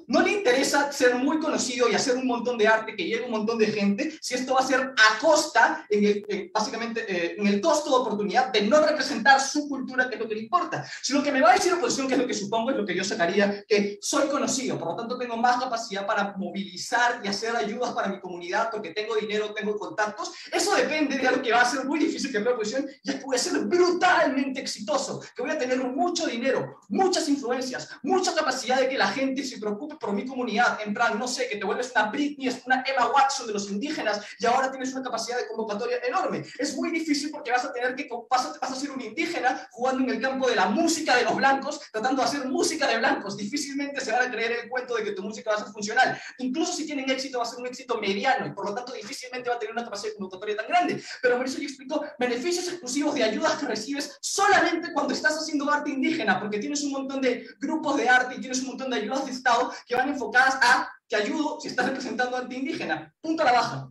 no le interesa ser muy conocido y hacer un montón de arte que llegue a un montón de gente, si esto va a ser a costa, en el, en, básicamente, eh, en el costo de oportunidad de no representar su cultura, que es lo que le importa. Si lo que me va a decir oposición, que es lo que supongo, es lo que yo sacaría, que soy conocido, por lo tanto tengo más capacidad para movilizar y hacer ayudas para mi comunidad, porque tengo dinero, tengo contactos, eso depende de algo que va a ser muy difícil que mi oposición, y es que voy a ser brutalmente exitoso, que voy a tener mucho dinero, muchas influencias, mucha capacidad de que la gente se preocupe por mi comunidad, en plan, no sé, que te vuelves una Britney, una Emma Watson de los indígenas, y ahora tienes una capacidad de convocatoria enorme. Es muy difícil porque vas a tener que, vas a, vas a ser un indígena jugando en el campo de la música de los blancos, tratando de hacer música de blancos. Difícilmente se van a creer el cuento de que tu música va a ser funcional. Incluso si tienen éxito, va a ser un éxito mediano, y por lo tanto difícilmente va a tener una capacidad de convocatoria tan grande. Pero Mauricio ya explicó beneficios exclusivos de ayudas que recibes solamente cuando estás haciendo arte indígena, porque tienes un montón de grupos de arte y tienes un montón de ayudas de Estado que van enfocadas a te ayudo si estás representando arte indígena. Punto a la baja.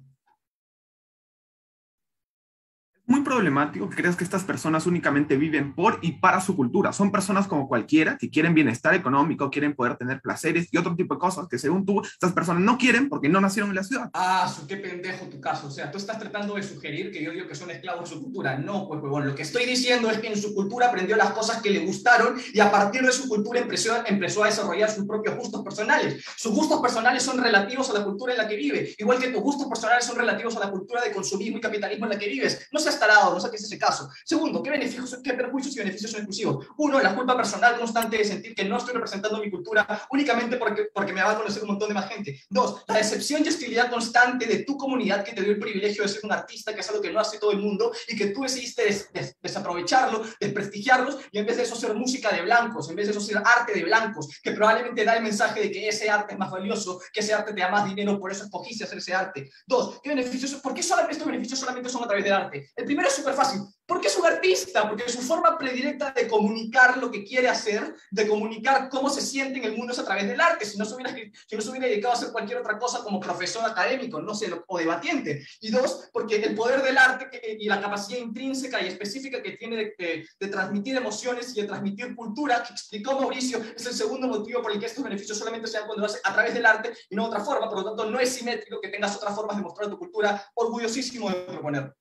Muy problemático que creas que estas personas únicamente viven por y para su cultura. Son personas como cualquiera que quieren bienestar económico, quieren poder tener placeres y otro tipo de cosas que según tú, estas personas no quieren porque no nacieron en la ciudad. Ah, su qué pendejo tu caso. O sea, tú estás tratando de sugerir que yo digo que son esclavos de su cultura. No, pues, huevón. Lo que estoy diciendo es que en su cultura aprendió las cosas que le gustaron y a partir de su cultura empezó, empezó a desarrollar sus propios gustos personales. Sus gustos personales son relativos a la cultura en la que vive, igual que tus gustos personales son relativos a la cultura de consumismo y capitalismo en la que vives. No seas tarado, no saques ese caso. Segundo, ¿qué beneficios, qué perjuicios y beneficios son exclusivos? Uno, la culpa personal constante de sentir que no estoy representando mi cultura únicamente porque, porque me va a conocer un montón de más gente. Dos, la decepción y hostilidad constante de tu comunidad que te dio el privilegio de ser un artista, que es algo que no hace todo el mundo y que tú decidiste des, des, desaprovecharlo, desprestigiarlos y en vez de eso ser música de blancos, en vez de eso ser arte de blancos, que probablemente da el mensaje de que ese arte es más valioso, que ese arte te da más dinero, por eso escogiste hacer ese arte. Dos, ¿qué beneficios? ¿Por qué solamente estos beneficios solamente son a través del arte? El primero es súper fácil. Porque es un artista, porque su forma predilecta de comunicar lo que quiere hacer, de comunicar cómo se siente en el mundo es a través del arte. Si no se hubiera, si no se hubiera dedicado a hacer cualquier otra cosa como profesor académico, no sé, o debatiente. Y dos, porque el poder del arte y la capacidad intrínseca y específica que tiene de, de, de transmitir emociones y de transmitir cultura, que explicó Mauricio, es el segundo motivo por el que estos beneficios solamente se dan cuando lo haces a través del arte y no de otra forma. Por lo tanto, no es simétrico que tengas otras formas de mostrar tu cultura. Orgullosísimo de proponer.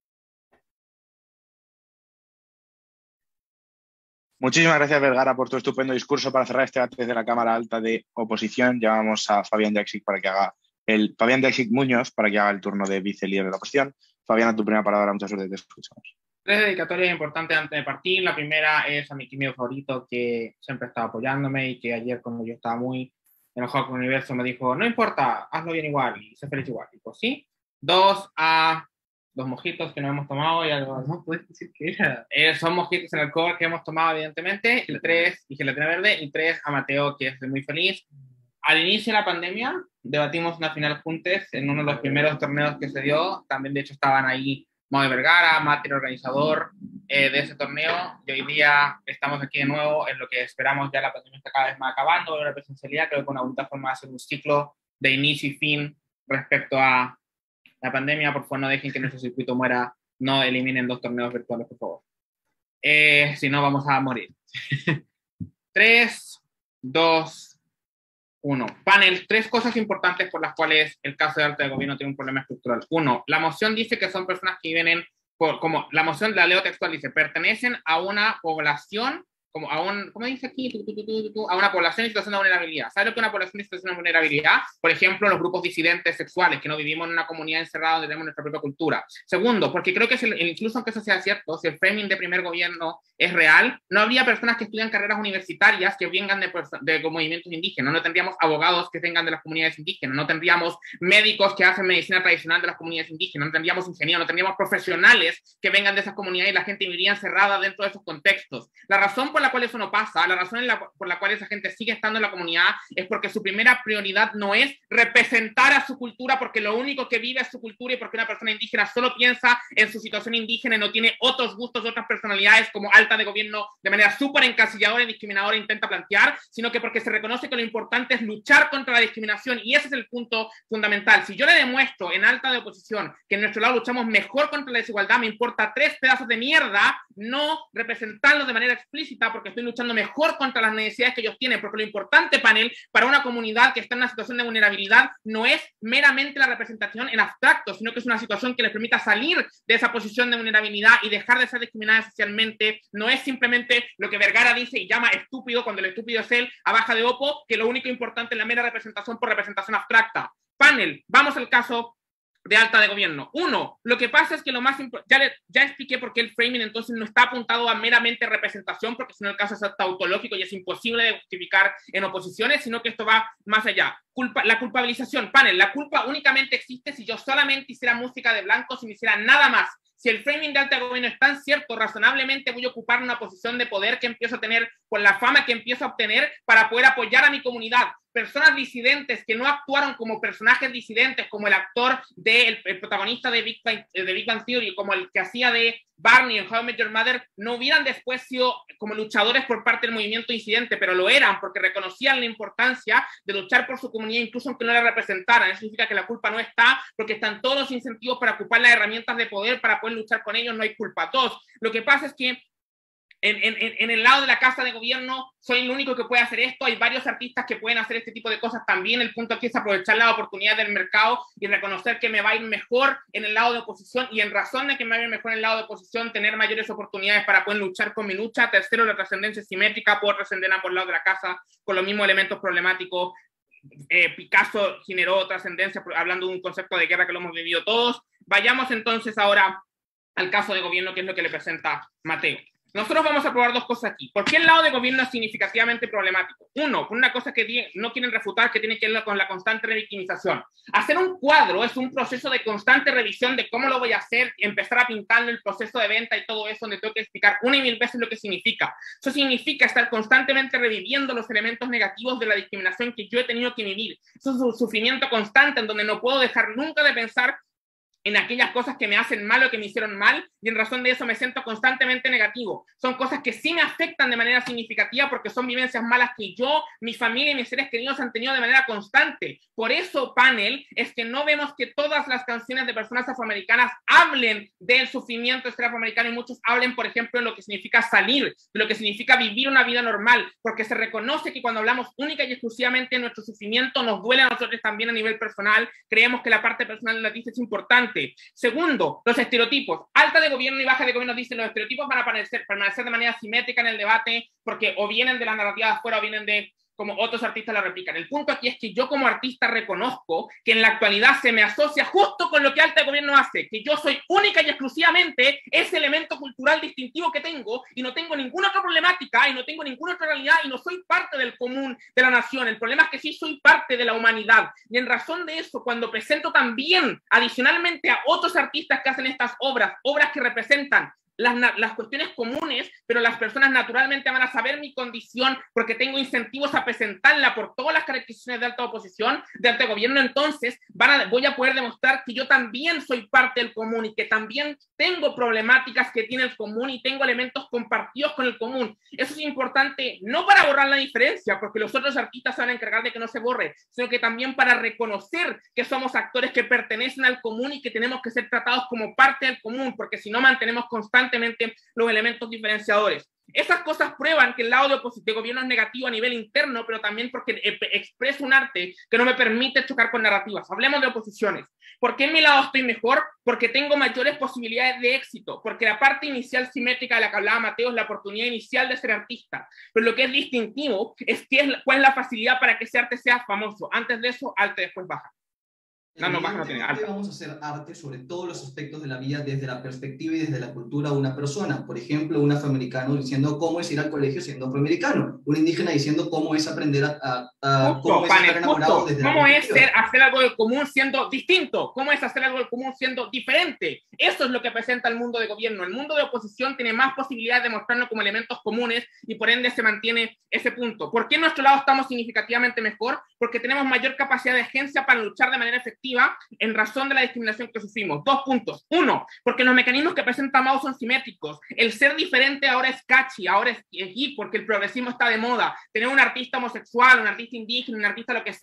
Muchísimas gracias, Vergara, por tu estupendo discurso. Para cerrar este debate desde la Cámara Alta de Oposición, llamamos a Fabián Jaxic para que haga el Fabián Jaxic Muñoz para que haga el turno de vicelíder de la oposición. Fabián, a tu primera palabra, mucha suerte, te escuchamos. Tres dedicatorias importantes antes de partir. La primera es a mi químico favorito, que siempre estaba apoyándome y que ayer, cuando yo estaba muy enojado con el universo, me dijo, no importa, hazlo bien igual y sé feliz igual. Y pues sí. Dos, a los mojitos que nos hemos tomado y algo, no puedes decir que era. Eh, son mojitos en alcohol que hemos tomado, evidentemente. El tres, y gelatina verde. Y tres, a Mateo, que estoy muy feliz. Al inicio de la pandemia, debatimos una final juntos en uno de los primeros torneos que se dio. También, de hecho, estaban ahí Mau de Vergara, Mati, el organizador eh, de ese torneo. Y hoy día estamos aquí de nuevo en lo que esperamos, ya la pandemia está cada vez más acabando, la presencialidad, creo que con una bonita forma de hacer un ciclo de inicio y fin respecto a la pandemia. Por favor, no dejen que nuestro circuito muera, no eliminen dos torneos virtuales, por favor. Eh, si no, vamos a morir. Tres, dos, uno. Panel, tres cosas importantes por las cuales el caso de arte de gobierno tiene un problema estructural. Uno, la moción dice que son personas que viven por, como la moción, la leo textual, dice, pertenecen a una población, como a un, ¿cómo dice aquí? Tu, tu, tu, tu, tu, a una población en situación de vulnerabilidad. ¿Sabes lo que es una población en situación de vulnerabilidad? Por ejemplo, los grupos disidentes sexuales, que no vivimos en una comunidad encerrada donde tenemos nuestra propia cultura. Segundo, porque creo que es el, incluso aunque eso sea cierto, si el framing de primer gobierno es real, no habría personas que estudian carreras universitarias que vengan de, de movimientos indígenas, no tendríamos abogados que vengan de las comunidades indígenas, no tendríamos médicos que hacen medicina tradicional de las comunidades indígenas, no tendríamos ingenieros, no tendríamos profesionales que vengan de esas comunidades y la gente viviría encerrada dentro de esos contextos. La razón por la cual eso no pasa, la razón en la, por la cual esa gente sigue estando en la comunidad es porque su primera prioridad no es representar a su cultura, porque lo único que vive es su cultura y porque una persona indígena solo piensa en su situación indígena y no tiene otros gustos, otras personalidades como alta de gobierno de manera súper encasilladora y discriminadora intenta plantear, sino que porque se reconoce que lo importante es luchar contra la discriminación y ese es el punto fundamental. Si yo le demuestro en alta de oposición que en nuestro lado luchamos mejor contra la desigualdad, me importa tres pedazos de mierda no representarlo de manera explícita artista porque estoy luchando mejor contra las necesidades que ellos tienen, porque lo importante, panel, para una comunidad que está en una situación de vulnerabilidad no es meramente la representación en abstracto, sino que es una situación que les permita salir de esa posición de vulnerabilidad y dejar de ser discriminadas socialmente. No es simplemente lo que Vergara dice y llama estúpido, cuando el estúpido es él, a baja de Oppo, que lo único importante es la mera representación por representación abstracta. Panel, vamos al caso de alta de gobierno. Uno, lo que pasa es que lo más importante, ya, ya expliqué por qué el framing entonces no está apuntado a meramente representación, porque si no el caso es tautológico y es imposible de justificar en oposiciones, sino que esto va más allá. Culpa, la culpabilización, panel, la culpa únicamente existe si yo solamente hiciera música de blancos y no hiciera nada más. Si el framing de alta de gobierno es tan cierto, razonablemente voy a ocupar una posición de poder que empiezo a tener con la fama que empiezo a obtener para poder apoyar a mi comunidad. Personas disidentes que no actuaron como personajes disidentes, como el actor del de el protagonista de Big, Bang, de Big Bang Theory, como el que hacía de Barney en How I Met Your Mother, no hubieran después sido como luchadores por parte del movimiento disidente, pero lo eran porque reconocían la importancia de luchar por su comunidad, incluso aunque no la representaran. Eso significa que la culpa no está, porque están todos los incentivos para ocupar las herramientas de poder para poder luchar con ellos, no hay culpa. Dos, lo que pasa es que En, en, en el lado de la casa de gobierno soy el único que puede hacer esto. Hay varios artistas que pueden hacer este tipo de cosas también. El punto aquí es aprovechar la oportunidad del mercado y reconocer que me va a ir mejor en el lado de oposición, y en razón de que me va a ir mejor en el lado de oposición, tener mayores oportunidades para poder luchar con mi lucha. Tercero, la trascendencia simétrica, poder trascender a ambos lados de la casa con los mismos elementos problemáticos. Eh, Picasso generó trascendencia hablando de un concepto de guerra que lo hemos vivido todos. Vayamos entonces ahora al caso de gobierno, que es lo que le presenta Mateo. Nosotros vamos a probar dos cosas aquí. ¿Por qué el lado de gobierno es significativamente problemático? Uno, por una cosa que no quieren refutar, que tiene que ver con la constante revictimización. Hacer un cuadro es un proceso de constante revisión de cómo lo voy a hacer, empezar a pintarlo, el proceso de venta y todo eso, donde tengo que explicar una y mil veces lo que significa. Eso significa estar constantemente reviviendo los elementos negativos de la discriminación que yo he tenido que vivir. Eso es un sufrimiento constante en donde no puedo dejar nunca de pensar en aquellas cosas que me hacen mal o que me hicieron mal, y en razón de eso me siento constantemente negativo. Son cosas que sí me afectan de manera significativa porque son vivencias malas que yo, mi familia y mis seres queridos han tenido de manera constante. Por eso, panel, es que no vemos que todas las canciones de personas afroamericanas hablen del sufrimiento de ser afroamericano, y muchos hablen, por ejemplo, de lo que significa salir, de lo que significa vivir una vida normal, porque se reconoce que cuando hablamos única y exclusivamente de nuestro sufrimiento, nos duele a nosotros también a nivel personal. Creemos que la parte personal de la artista es importante. Segundo, los estereotipos. Alta de gobierno y baja de gobierno dicen los estereotipos van a permanecer, permanecer de manera simétrica en el debate porque o vienen de la narrativa de afuera o vienen de como otros artistas la replican. El punto aquí es que yo como artista reconozco que en la actualidad se me asocia justo con lo que alta de gobierno hace, que yo soy única y exclusivamente ese elemento cultural distintivo que tengo y no tengo ninguna otra problemática y no tengo ninguna otra realidad y no soy parte del común de la nación. El problema es que sí soy parte de la humanidad, y en razón de eso, cuando presento también adicionalmente a otros artistas que hacen estas obras, obras que representan Las, las cuestiones comunes, pero las personas naturalmente van a saber mi condición porque tengo incentivos a presentarla por todas las características de alta oposición, de alto gobierno, entonces van a, voy a poder demostrar que yo también soy parte del común y que también tengo problemáticas que tiene el común y tengo elementos compartidos con el común. Eso es importante, no para borrar la diferencia, porque los otros artistas se van a encargar de que no se borre, sino que también para reconocer que somos actores que pertenecen al común y que tenemos que ser tratados como parte del común, porque si no mantenemos constantemente los elementos diferenciadores. Esas cosas prueban que el lado de, de gobierno es negativo a nivel interno, pero también porque expreso un arte que no me permite chocar con narrativas. Hablemos de oposiciones. ¿Por qué en mi lado estoy mejor? Porque tengo mayores posibilidades de éxito, porque la parte inicial simétrica de la que hablaba Mateo es la oportunidad inicial de ser artista. Pero lo que es distintivo es, que es cuál es la facilidad para que ese arte sea famoso. Antes de eso, alta, después baja. No, no, baja no tiene alta. Vamos a hacer arte sobre todos los aspectos de la vida desde la perspectiva y desde la cultura de una persona. Por ejemplo, un afroamericano diciendo cómo es ir al colegio siendo afroamericano. Un indígena diciendo cómo es aprender a... a, a justo, cómo es panel, estar enamorado justo. desde ¿Cómo la es ser, hacer algo del común siendo distinto? ¿Cómo es hacer algo del común siendo diferente? Eso es lo que presenta el mundo de gobierno. El mundo de oposición tiene más posibilidades de mostrarnos como elementos comunes y por ende se mantiene ese punto. ¿Por qué en nuestro lado estamos significativamente mejor? Porque tenemos mayor capacidad de agencia para luchar de manera efectiva en razón de la discriminación que sufrimos. Dos puntos. Uno, porque los mecanismos que presenta Mao son simétricos. El ser diferente ahora es catchy, ahora es hip, porque el progresismo está de moda. Tener un artista homosexual, un artista indígena, un artista lo que sea,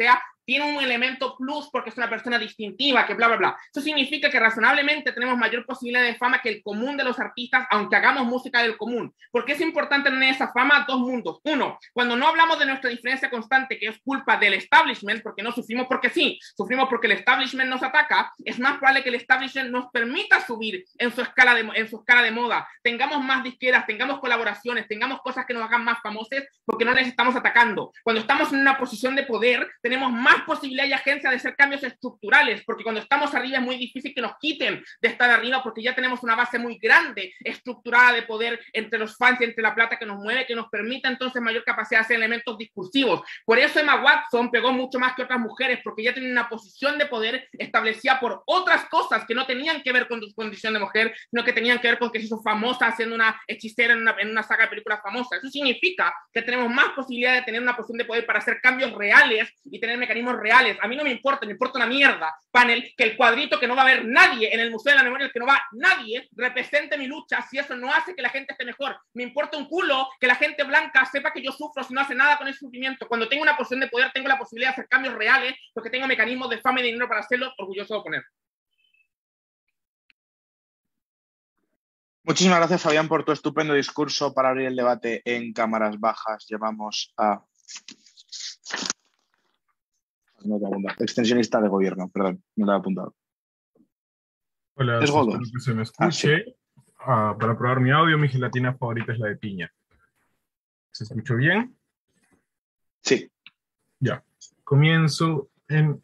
tiene un elemento plus porque es una persona distintiva, que bla, bla, bla. Eso significa que razonablemente tenemos mayor posibilidad de fama que el común de los artistas, aunque hagamos música del común. ¿Por qué es importante tener esa fama? Dos mundos. Uno, cuando no hablamos de nuestra diferencia constante, que es culpa del establishment, porque no sufrimos porque sí, sufrimos porque el establishment nos ataca, es más probable que el establishment nos permita subir en su escala de, en su escala de moda, tengamos más disqueras, tengamos colaboraciones, tengamos cosas que nos hagan más famosos porque no les estamos atacando. Cuando estamos en una posición de poder, tenemos más posibilidad y agencia de hacer cambios estructurales, porque cuando estamos arriba es muy difícil que nos quiten de estar arriba, porque ya tenemos una base muy grande, estructurada de poder entre los fans y entre la plata que nos mueve, que nos permita entonces mayor capacidad de hacer elementos discursivos. Por eso Emma Watson pegó mucho más que otras mujeres, porque ya tenía una posición de poder establecida por otras cosas que no tenían que ver con su condición de mujer, sino que tenían que ver con que se hizo famosa haciendo una hechicera en una, en una saga de películas famosas. Eso significa que tenemos más posibilidad de tener una posición de poder para hacer cambios reales y tener mecanismos reales. A mí no me importa, me importa una mierda, panel, que el cuadrito que no va a haber nadie en el Museo de la Memoria, el que no va nadie, represente mi lucha, si eso no hace que la gente esté mejor. Me importa un culo que la gente blanca sepa que yo sufro si no hace nada con ese sufrimiento. Cuando tengo una posición de poder, tengo la posibilidad de hacer cambios reales, porque tengo mecanismos de fama y de dinero para hacerlo, orgulloso de oponer. Muchísimas gracias, Fabián, por tu estupendo discurso. Para abrir el debate en cámaras bajas, llevamos a... No te apuntado. Extensionista de gobierno, perdón, no te he apuntado. Hola, Es Godo. espero que se me escuche. Ah, sí. ah, para probar mi audio, mi gelatina favorita es la de piña. ¿Se escuchó bien? Sí. Ya. Comienzo en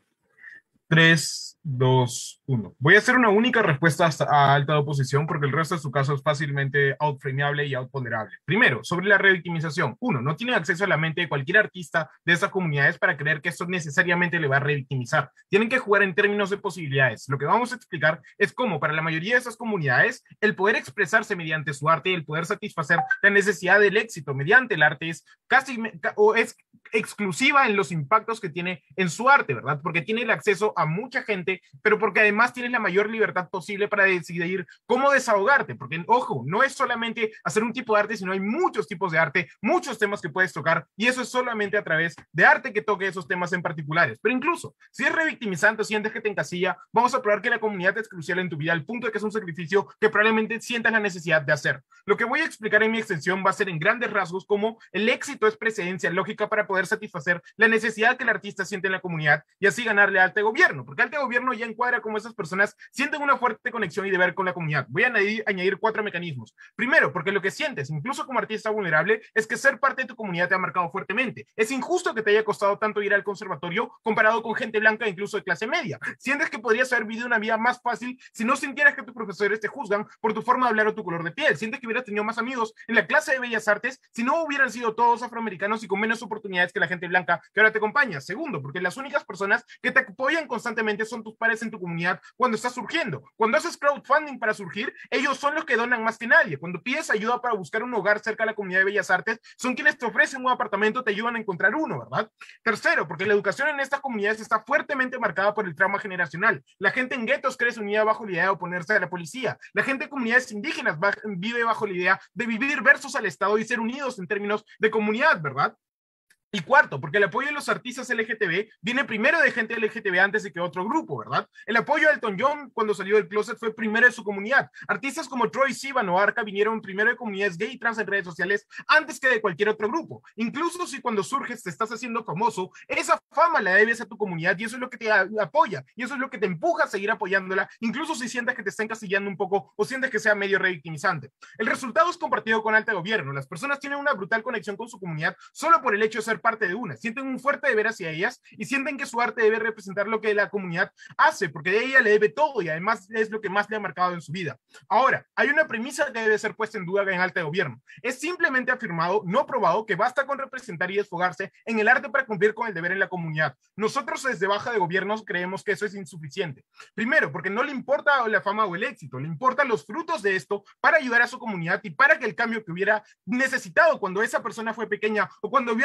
tres, dos, uno. Voy a hacer una única respuesta hasta a alta oposición porque el resto de su caso es fácilmente outframeable y outponderable. Primero, sobre la revictimización. Uno, no tiene acceso a la mente de cualquier artista de esas comunidades para creer que esto necesariamente le va a revictimizar. Tienen que jugar en términos de posibilidades. Lo que vamos a explicar es cómo para la mayoría de esas comunidades el poder expresarse mediante su arte y el poder satisfacer la necesidad del éxito mediante el arte es casi o es exclusiva en los impactos que tiene en su arte, ¿verdad? Porque tiene el acceso a mucha gente, pero porque además tienes la mayor libertad posible para decidir cómo desahogarte, porque, ojo, no es solamente hacer un tipo de arte, sino hay muchos tipos de arte, muchos temas que puedes tocar, y eso es solamente a través de arte que toque esos temas en particulares. Pero incluso, si es revictimizante o sientes que te encasilla, vamos a probar que la comunidad es crucial en tu vida, al punto de que es un sacrificio que probablemente sientas la necesidad de hacer. Lo que voy a explicar en mi extensión va a ser en grandes rasgos cómo el éxito es precedencia lógica para poder satisfacer la necesidad que el artista siente en la comunidad y así ganarle arte gobierno, porque arte gobierno ya encuadra cómo esas personas sienten una fuerte conexión y deber con la comunidad. Voy a añadir, añadir cuatro mecanismos. Primero, porque lo que sientes, incluso como artista vulnerable, es que ser parte de tu comunidad te ha marcado fuertemente. Es injusto que te haya costado tanto ir al conservatorio comparado con gente blanca, incluso de clase media. Sientes que podrías haber vivido una vida más fácil si no sintieras que tus profesores te juzgan por tu forma de hablar o tu color de piel. Sientes que hubieras tenido más amigos en la clase de bellas artes si no hubieran sido todos afroamericanos y con menos oportunidades que la gente blanca que ahora te acompaña. Segundo, porque las únicas personas que te apoyan constantemente son tus pares en tu comunidad cuando estás surgiendo. Cuando haces crowdfunding para surgir, ellos son los que donan más que nadie. Cuando pides ayuda para buscar un hogar cerca de la comunidad de bellas artes, son quienes te ofrecen un apartamento, te ayudan a encontrar uno, ¿verdad? Tercero, porque la educación en estas comunidades está fuertemente marcada por el trauma generacional. La gente en guetos crece unida bajo la idea de oponerse a la policía. La gente en comunidades indígenas vive bajo la idea de vivir versus al Estado y ser unidos en términos de comunidad, ¿verdad? Y cuarto, porque el apoyo de los artistas L G T B viene primero de gente L G T B antes de que otro grupo, ¿verdad? El apoyo a Elton John cuando salió del closet fue primero de su comunidad. Artistas como Troye Sivan o Arca vinieron primero de comunidades gay y trans en redes sociales antes que de cualquier otro grupo. Incluso si cuando surges te estás haciendo famoso, esa fama la debes a tu comunidad y eso es lo que te apoya y eso es lo que te empuja a seguir apoyándola, incluso si sientes que te está encasillando un poco o sientes que sea medio revictimizante. El resultado es compartido con alto gobierno. Las personas tienen una brutal conexión con su comunidad solo por el hecho de ser parte de una, sienten un fuerte deber hacia ellas y sienten que su arte debe representar lo que la comunidad hace, porque de ella le debe todo y además es lo que más le ha marcado en su vida. Ahora, hay una premisa que debe ser puesta en duda en alta gobierno. Es simplemente afirmado, no probado, que basta con representar y desfogarse en el arte para cumplir con el deber en la comunidad. Nosotros desde baja de gobiernos creemos que eso es insuficiente. Primero, porque no le importa la fama o el éxito, le importan los frutos de esto para ayudar a su comunidad y para que el cambio que hubiera necesitado cuando esa persona fue pequeña o cuando vio a sus pares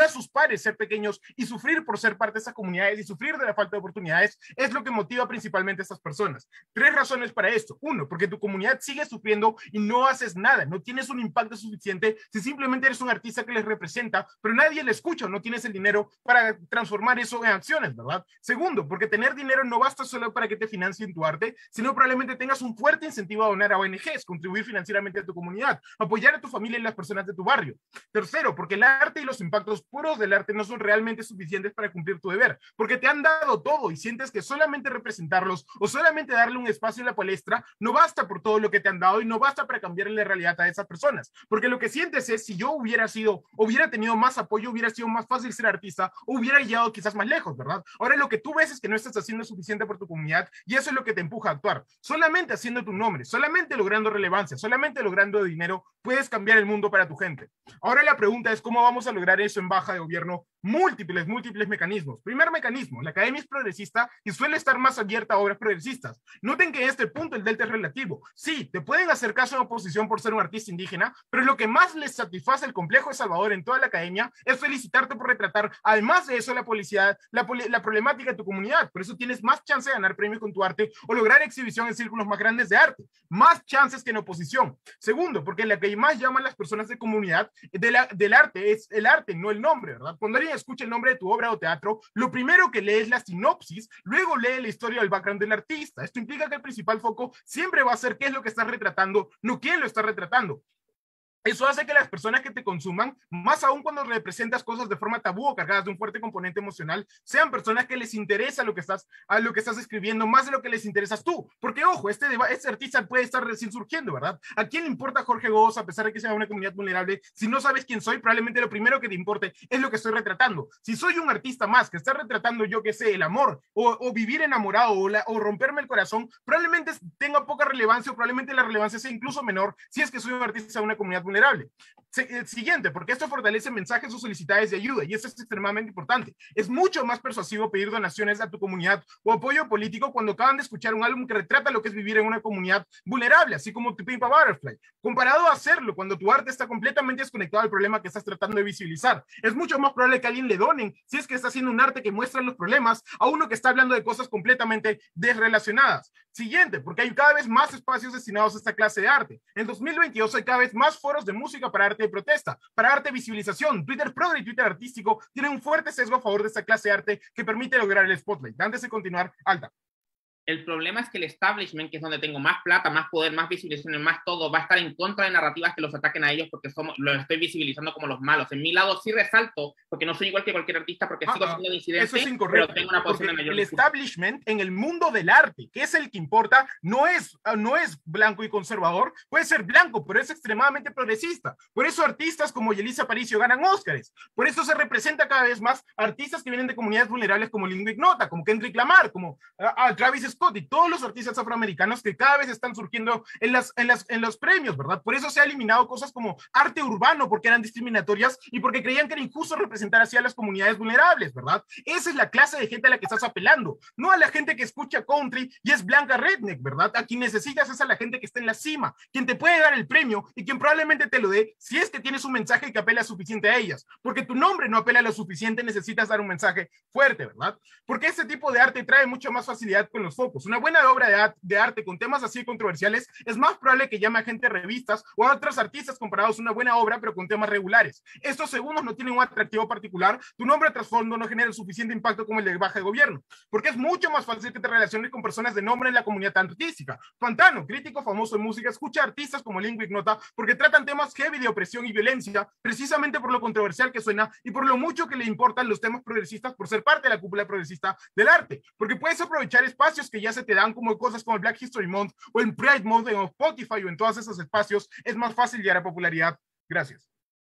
padres ser pequeños y sufrir por ser parte de esas comunidades y sufrir de la falta de oportunidades es lo que motiva principalmente a estas personas. Tres razones para esto. Uno, porque tu comunidad sigue sufriendo y no haces nada, no tienes un impacto suficiente si simplemente eres un artista que les representa, pero nadie le escucha o no tienes el dinero para transformar eso en acciones, ¿verdad? Segundo, porque tener dinero no basta solo para que te financien tu arte, sino probablemente tengas un fuerte incentivo a donar a O N Ges, contribuir financieramente a tu comunidad, apoyar a tu familia y las personas de tu barrio. Tercero, porque el arte y los impactos puros del arte no son realmente suficientes para cumplir tu deber, porque te han dado todo y sientes que solamente representarlos o solamente darle un espacio en la palestra no basta por todo lo que te han dado y no basta para cambiarle la realidad a esas personas, porque lo que sientes es, si yo hubiera sido, hubiera tenido más apoyo, hubiera sido más fácil ser artista, hubiera llegado quizás más lejos, ¿verdad? Ahora lo que tú ves es que no estás haciendo suficiente por tu comunidad y eso es lo que te empuja a actuar. Solamente haciendo tu nombre, solamente logrando relevancia, solamente logrando dinero, puedes cambiar el mundo para tu gente. Ahora la pregunta es cómo vamos a lograr eso en baja de gobierno. Múltiples, múltiples mecanismos. Primer mecanismo, la academia es progresista y suele estar más abierta a obras progresistas. Noten que en este punto el delta es relativo. Sí, te pueden hacer caso en oposición por ser un artista indígena, pero lo que más les satisface el complejo de Salvador en toda la academia es felicitarte por retratar, además de eso, la publicidad, la, la problemática de tu comunidad. Por eso tienes más chance de ganar premios con tu arte o lograr exhibición en círculos más grandes de arte. Más chances que en oposición. Segundo, porque la que más llaman las personas de comunidad de la, del arte es el arte, no el nombre, ¿verdad? Cuando alguien escucha el nombre de tu obra o teatro, lo primero que lee es la sinopsis, luego lee la historia o el background del artista. Esto implica que el principal foco siempre va a ser qué es lo que estás retratando, no quién lo está retratando. Eso hace que las personas que te consuman, más aún cuando representas cosas de forma tabú o cargadas de un fuerte componente emocional, sean personas que les interesa lo que estás, a lo que estás escribiendo más de lo que les interesas tú. Porque, ojo, este, este artista puede estar recién surgiendo, ¿verdad? ¿A quién le importa Jorge Goz, a pesar de que sea una comunidad vulnerable? Si no sabes quién soy, probablemente lo primero que te importe es lo que estoy retratando. Si soy un artista más que está retratando, yo qué sé, el amor, o, o vivir enamorado, o, la, o romperme el corazón, probablemente tenga poca relevancia, o probablemente la relevancia sea incluso menor si es que soy un artista de una comunidad vulnerable. Siguiente, porque esto fortalece mensajes o solicitudes de ayuda y eso es extremadamente importante. Es mucho más persuasivo pedir donaciones a tu comunidad o apoyo político cuando acaban de escuchar un álbum que retrata lo que es vivir en una comunidad vulnerable, así como To Pimp a Butterfly, comparado a hacerlo cuando tu arte está completamente desconectado del problema que estás tratando de visibilizar. Es mucho más probable que a alguien le donen si es que está haciendo un arte que muestra los problemas a uno que está hablando de cosas completamente desrelacionadas. Siguiente, porque hay cada vez más espacios destinados a esta clase de arte. En dos mil veintidós hay cada vez más foros de música para arte de protesta, para arte de visibilización. Twitter progre y Twitter artístico tienen un fuerte sesgo a favor de esta clase de arte que permite lograr el spotlight. Antes de continuar, Alta. El problema es que el establishment, que es donde tengo más plata, más poder, más visibilización, más todo, va a estar en contra de narrativas que los ataquen a ellos porque somos, los estoy visibilizando como los malos. En mi lado sí resalto, porque no soy igual que cualquier artista, porque ah, sigo siendo disidente, eso es incorrecto, pero tengo una posición de mayor el discurso. Establishment en el mundo del arte, que es el que importa, no es, no es blanco y conservador, puede ser blanco, pero es extremadamente progresista. Por eso artistas como Yelisa Aparicio ganan Óscares. Por eso se representa cada vez más artistas que vienen de comunidades vulnerables como Lingua Ignota, como Kendrick Lamar, como uh, uh, Travis Scott y todos los artistas afroamericanos que cada vez están surgiendo en, las, en, las, en los premios, ¿verdad? Por eso se ha eliminado cosas como arte urbano porque eran discriminatorias y porque creían que era injusto representar así a las comunidades vulnerables, ¿verdad? Esa es la clase de gente a la que estás apelando, no a la gente que escucha country y es blanca redneck, ¿verdad? A quien necesitas es a la gente que está en la cima, quien te puede dar el premio y quien probablemente te lo dé si es que tienes un mensaje que apela suficiente a ellas, porque tu nombre no apela lo suficiente, necesitas dar un mensaje fuerte, ¿verdad? Porque este tipo de arte trae mucha más facilidad con los focos. Una buena obra de, de arte con temas así controversiales es más probable que llame a gente a revistas o a otros artistas comparados a una buena obra pero con temas regulares. Estos segundos no tienen un atractivo particular, tu nombre trasfondo no genera el suficiente impacto como el de baja de gobierno, porque es mucho más fácil que te relaciones con personas de nombre en la comunidad artística. Pantano, crítico famoso de música, escucha artistas como Lingua Ignota porque tratan temas heavy de opresión y violencia, precisamente por lo controversial que suena y por lo mucho que le importan los temas progresistas por ser parte de la cúpula progresista del arte, porque puedes aprovechar espacios que ya se te dan como cosas como el Black History Month o el Pride Month en Spotify o en todos esos espacios, es más fácil llegar a popularidad. Gracias.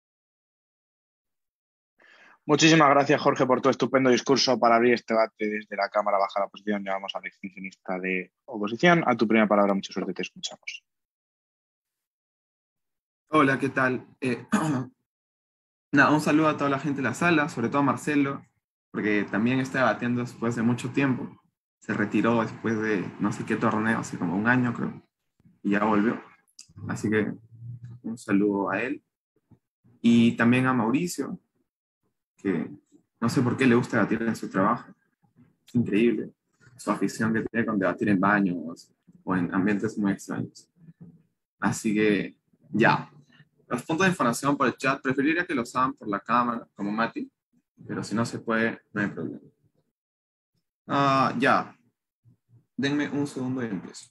Muchísimas gracias, Jorge, por tu estupendo discurso para abrir este debate desde la Cámara Baja de la Oposición. Llamamos al extensionista de oposición. A tu primera palabra, mucha suerte, te escuchamos. Hola, ¿qué tal? Eh, nada, un saludo a toda la gente de la sala, sobre todo a Marcelo, porque también está debatiendo después de mucho tiempo. Se retiró después de no sé qué torneo, hace como un año creo, y ya volvió. Así que un saludo a él. Y también a Mauricio, que No sé por qué le gusta debatir en su trabajo. Es increíble. Su afición que tiene con debatir en baños o en ambientes muy extraños. Así que, ya. Los puntos de información por el chat, preferiría que los hagan por la cámara, como Mati, pero si no se puede, no hay problema. Uh, ya. Denme un segundo y empiezo.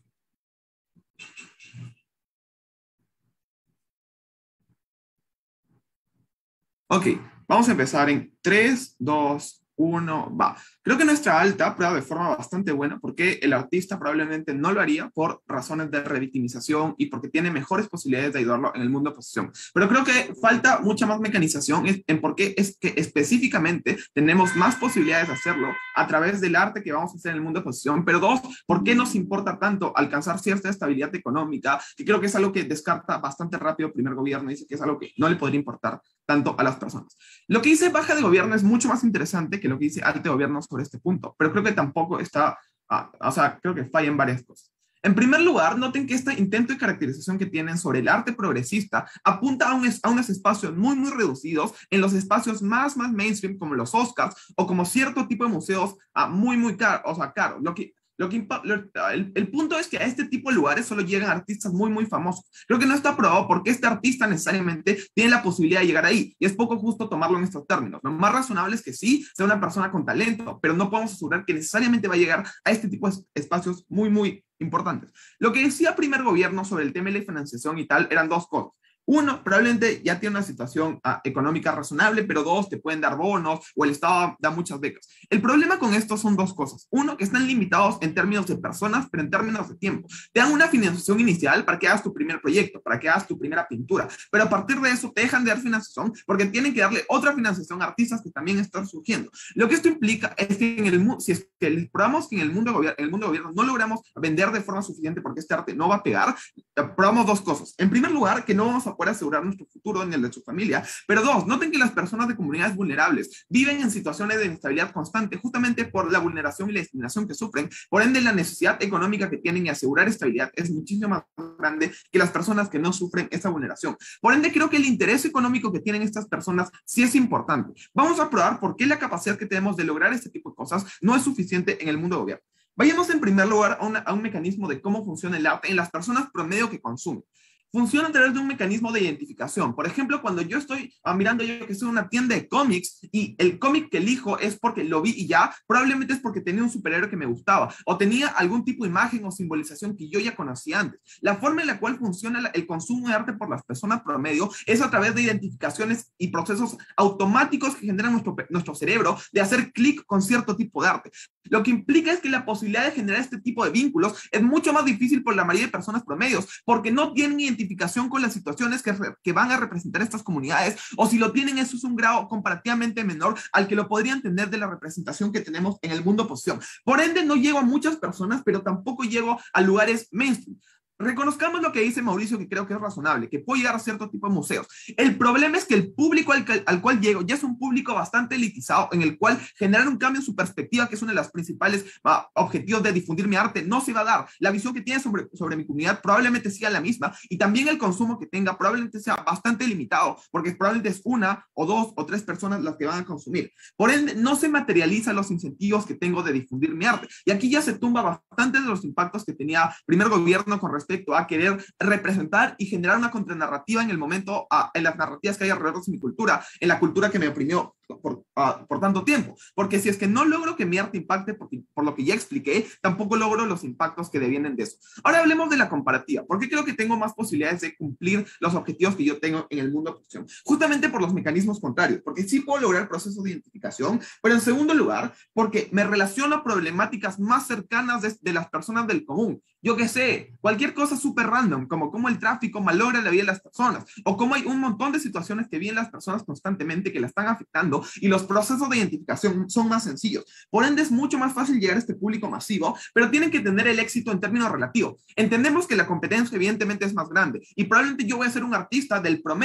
Ok, vamos a empezar en tres, dos, uno, va. Creo que nuestra alta prueba de forma bastante buena porque el artista probablemente no lo haría por razones de revictimización y porque tiene mejores posibilidades de ayudarlo en el mundo de posesión. Pero creo que falta mucha más mecanización en por qué es que específicamente tenemos más posibilidades de hacerlo a través del arte que vamos a hacer en el mundo de posesión. Pero dos, ¿por qué nos importa tanto alcanzar cierta estabilidad económica? Que creo que es algo que descarta bastante rápido el primer gobierno y dice que es algo que no le podría importar tanto a las personas. Lo que dice baja de gobierno es mucho más interesante que lo que dice alta de gobierno sobre este punto, pero creo que tampoco está, ah, o sea, creo que falla en varias cosas. En primer lugar, noten que este intento de caracterización que tienen sobre el arte progresista apunta a, un, a unos espacios muy, muy reducidos en los espacios más, más mainstream, como los Oscars o como cierto tipo de museos ah, muy, muy caros, o sea, caros. Lo que, lo que, lo, el, el punto es que a este tipo de lugares solo llegan artistas muy, muy famosos. Creo que no está probado porque este artista necesariamente tiene la posibilidad de llegar ahí, y es poco justo tomarlo en estos términos. Lo más razonable es que sí, sea una persona con talento, pero no podemos asegurar que necesariamente va a llegar a este tipo de espacios muy, muy importantes. Lo que decía primer gobierno sobre el tema de la financiación y tal eran dos cosas. Uno, probablemente ya tiene una situación uh, económica razonable, pero dos, te pueden dar bonos o el Estado da muchas becas. El problema con esto son dos cosas. Uno, que están limitados en términos de personas, pero en términos de tiempo. Te dan una financiación inicial para que hagas tu primer proyecto, para que hagas tu primera pintura, pero a partir de eso te dejan de dar financiación porque tienen que darle otra financiación a artistas que también están surgiendo. Lo que esto implica es que en el, si es que les probamos que en el mundo de gobierno, el mundo de gobierno no logramos vender de forma suficiente porque este arte no va a pegar, probamos dos cosas. En primer lugar, que no vamos a poder asegurar nuestro futuro ni el de su familia, pero dos, noten que las personas de comunidades vulnerables viven en situaciones de inestabilidad constante justamente por la vulneración y la discriminación que sufren, por ende la necesidad económica que tienen y asegurar estabilidad es muchísimo más grande que las personas que no sufren esa vulneración. Por ende creo que el interés económico que tienen estas personas sí es importante. Vamos a probar por qué la capacidad que tenemos de lograr este tipo de cosas no es suficiente en el mundo de gobierno. Vayamos en primer lugar a, una, a un mecanismo de cómo funciona el arte en las personas promedio que consumen. Funciona a través de un mecanismo de identificación. Por ejemplo, cuando yo estoy ah, mirando yo que soy una tienda de cómics y el cómic que elijo es porque lo vi y ya, probablemente es porque tenía un superhéroe que me gustaba o tenía algún tipo de imagen o simbolización que yo ya conocía antes. La forma en la cual funciona el consumo de arte por las personas promedio es a través de identificaciones y procesos automáticos que generan nuestro, nuestro cerebro de hacer clic con cierto tipo de arte. Lo que implica es que la posibilidad de generar este tipo de vínculos es mucho más difícil por la mayoría de personas promedios porque no tienen identificación identificación con las situaciones que, que van a representar estas comunidades, o si lo tienen, eso es un grado comparativamente menor al que lo podrían tener de la representación que tenemos en el mundo posesión. Por ende, no llego a muchas personas, pero tampoco llego a lugares mainstream. Reconozcamos lo que dice Mauricio, que creo que es razonable, que puede llegar a cierto tipo de museos. El problema es que el público al, al cual llego ya es un público bastante elitizado, en el cual generar un cambio en su perspectiva, que es uno de los principales uh, objetivos de difundir mi arte, no se va a dar. La visión que tiene sobre, sobre mi comunidad probablemente sea la misma, y también el consumo que tenga probablemente sea bastante limitado, porque probablemente es una o dos o tres personas las que van a consumir. Por ende, no se materializan los incentivos que tengo de difundir mi arte. Y aquí ya se tumba bastante de los impactos que tenía primer gobierno con respecto a querer representar y generar una contranarrativa en el momento, uh, en las narrativas que hay alrededor de mi cultura, en la cultura que me oprimió por, uh, por tanto tiempo. Porque si es que no logro que mi arte impacte, por, por lo que ya expliqué, tampoco logro los impactos que devienen de eso. Ahora hablemos de la comparativa. ¿Por qué creo que tengo más posibilidades de cumplir los objetivos que yo tengo en el mundo de posesión? Justamente por los mecanismos contrarios, porque sí puedo lograr procesos de identificación, pero en segundo lugar, porque me relaciono a problemáticas más cercanas de, de las personas del común. Yo qué sé, cualquier cosa súper random, como cómo el tráfico malogra la vida de las personas, o cómo hay un montón de situaciones que viven las personas constantemente que la están afectando, y los procesos de identificación son más sencillos. Por ende, es mucho más fácil llegar a este público masivo, pero tienen que tener el éxito en términos relativos. Entendemos que la competencia evidentemente es más grande, y probablemente yo voy a ser un artista del promedio,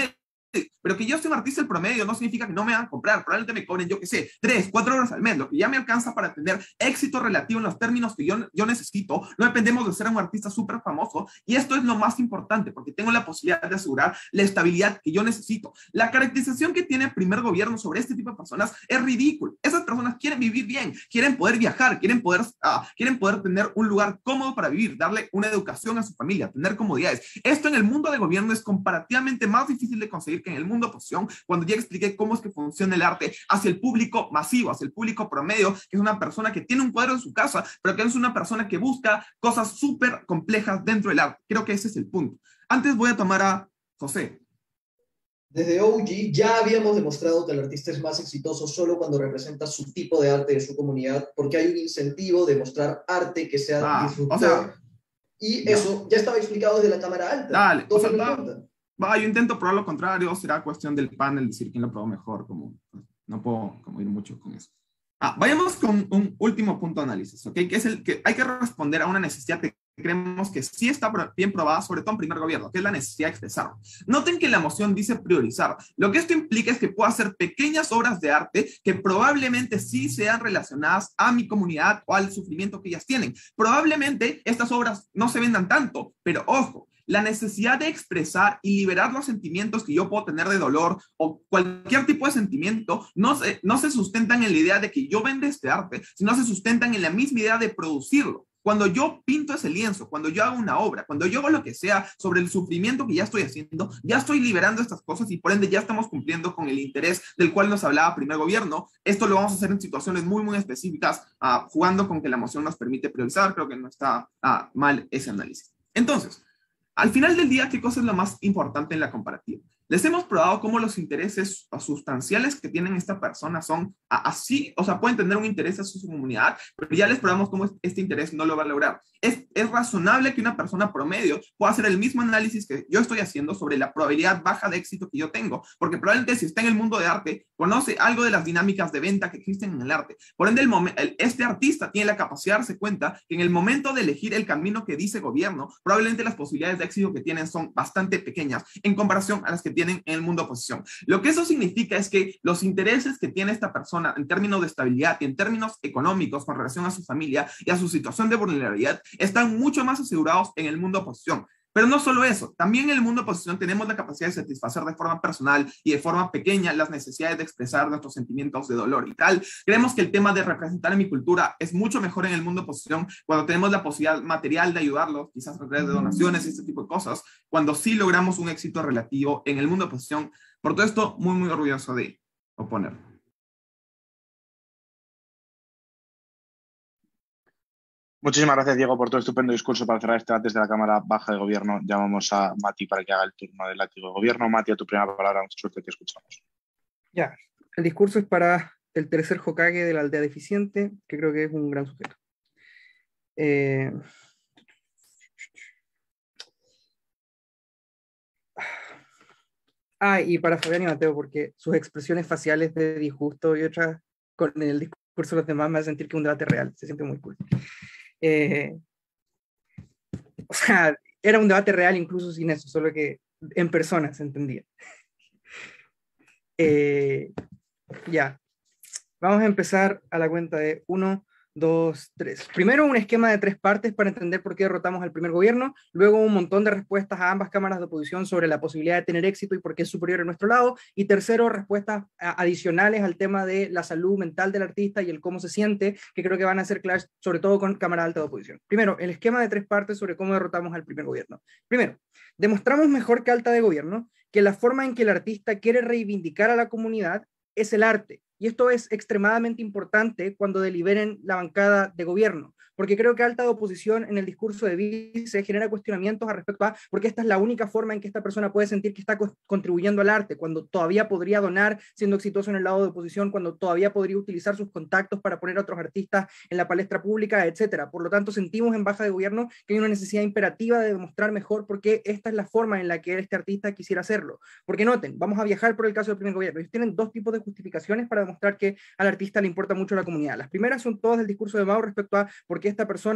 pero que yo soy un artista del promedio no significa que no me van a comprar, probablemente me cobren, yo qué sé, tres, cuatro horas al mes, lo que ya me alcanza para tener éxito relativo en los términos que yo, yo necesito. No dependemos de ser un artista súper famoso, y esto es lo más importante, porque tengo la posibilidad de asegurar la estabilidad que yo necesito. La caracterización que tiene el primer gobierno sobre este tipo de personas es ridícula. Esas personas quieren vivir bien, quieren poder viajar, quieren poder, uh, quieren poder tener un lugar cómodo para vivir, darle una educación a su familia, tener comodidades. Esto en el mundo de gobierno es comparativamente más difícil de conseguir que en el mundo de oposición, cuando ya expliqué cómo es que funciona el arte hacia el público masivo, hacia el público promedio, que es una persona que tiene un cuadro en su casa, pero que es una persona que busca cosas súper complejas dentro del arte. Creo que ese es el punto. Antes voy a tomar a José. Desde O G ya habíamos demostrado que el artista es más exitoso solo cuando representa su tipo de arte de su comunidad, porque hay un incentivo de mostrar arte que sea ah, disruptor. O sea, y ya. Eso ya estaba explicado desde la cámara alta. Dale, o sea, va, va, yo intento probar lo contrario, será cuestión del panel decir quién lo probó mejor, como no puedo como ir mucho con eso. Ah, vayamos con un último punto de análisis, ¿ok? Que es el que hay que responder a una necesidad que creemos que sí está bien probada, sobre todo en primer gobierno, que es la necesidad de expresarlo. Noten que la moción dice priorizar. Lo que esto implica es que puedo hacer pequeñas obras de arte que probablemente sí sean relacionadas a mi comunidad o al sufrimiento que ellas tienen. Probablemente estas obras no se vendan tanto, pero ojo, la necesidad de expresar y liberar los sentimientos que yo puedo tener de dolor o cualquier tipo de sentimiento no se, no se sustentan en la idea de que yo venda este arte, sino se sustentan en la misma idea de producirlo. Cuando yo pinto ese lienzo, cuando yo hago una obra, cuando yo hago lo que sea sobre el sufrimiento que ya estoy haciendo, ya estoy liberando estas cosas y por ende ya estamos cumpliendo con el interés del cual nos hablaba primer gobierno. Esto lo vamos a hacer en situaciones muy, muy específicas, uh, jugando con que la moción nos permite priorizar. Creo que no está uh, mal ese análisis. Entonces, al final del día, ¿qué cosa es lo más importante en la comparativa? Les hemos probado cómo los intereses sustanciales que tienen esta persona son así, o sea, pueden tener un interés a su comunidad, pero ya les probamos cómo este interés no lo va a lograr. Es, es razonable que una persona promedio pueda hacer el mismo análisis que yo estoy haciendo sobre la probabilidad baja de éxito que yo tengo, porque probablemente si está en el mundo de arte, conoce algo de las dinámicas de venta que existen en el arte. Por ende, el el, este artista tiene la capacidad de darse cuenta que en el momento de elegir el camino que dice gobierno, probablemente las posibilidades de éxito que tienen son bastante pequeñas en comparación a las que tienen en el mundo de oposición. Lo que eso significa es que los intereses que tiene esta persona en términos de estabilidad y en términos económicos con relación a su familia y a su situación de vulnerabilidad están mucho más asegurados en el mundo de oposición. Pero no solo eso, también en el mundo de oposición tenemos la capacidad de satisfacer de forma personal y de forma pequeña las necesidades de expresar nuestros sentimientos de dolor y tal. Creemos que el tema de representar en mi cultura es mucho mejor en el mundo de oposición cuando tenemos la posibilidad material de ayudarlos, quizás a través de donaciones y este tipo de cosas, cuando sí logramos un éxito relativo en el mundo de oposición. Por todo esto, muy, muy orgulloso de oponer. Muchísimas gracias, Diego, por tu estupendo discurso. Para cerrar este antes de la Cámara Baja de Gobierno, llamamos a Mati para que haga el turno del látigo de gobierno. Mati, a tu primera palabra, mucha suerte, te escuchamos. Ya, el discurso es para el tercer Hokage de la aldea deficiente, que creo que es un gran sujeto. Eh... Ah, y para Fabián y Mateo, porque sus expresiones faciales de disgusto y otras con el discurso de los demás me hacen sentir que es un debate real, se siente muy cool. Eh, o sea, era un debate real incluso sin eso, solo que en persona se entendía. Eh, ya, vamos a empezar a la cuenta de uno, dos, tres. Primero un esquema de tres partes para entender por qué derrotamos al primer gobierno, luego un montón de respuestas a ambas cámaras de oposición sobre la posibilidad de tener éxito y por qué es superior a nuestro lado, y tercero, respuestas adicionales al tema de la salud mental del artista y el cómo se siente, que creo que van a ser claves, sobre todo con cámara alta de oposición. Primero, el esquema de tres partes sobre cómo derrotamos al primer gobierno. Primero, demostramos mejor que alta de gobierno que la forma en que el artista quiere reivindicar a la comunidad es el arte. Y esto es extremadamente importante cuando deliberen la bancada de gobierno, porque creo que alta de oposición en el discurso de Vice genera cuestionamientos al respecto a porque esta es la única forma en que esta persona puede sentir que está co contribuyendo al arte, cuando todavía podría donar siendo exitoso en el lado de oposición, cuando todavía podría utilizar sus contactos para poner a otros artistas en la palestra pública, etcétera. Por lo tanto, sentimos en baja de gobierno que hay una necesidad imperativa de demostrar mejor por qué esta es la forma en la que este artista quisiera hacerlo. Porque noten, vamos a viajar por el caso del primer gobierno. Ellos tienen dos tipos de justificaciones para demostrar que al artista le importa mucho la comunidad. Las primeras son todas del discurso de Mao respecto a por qué esta persona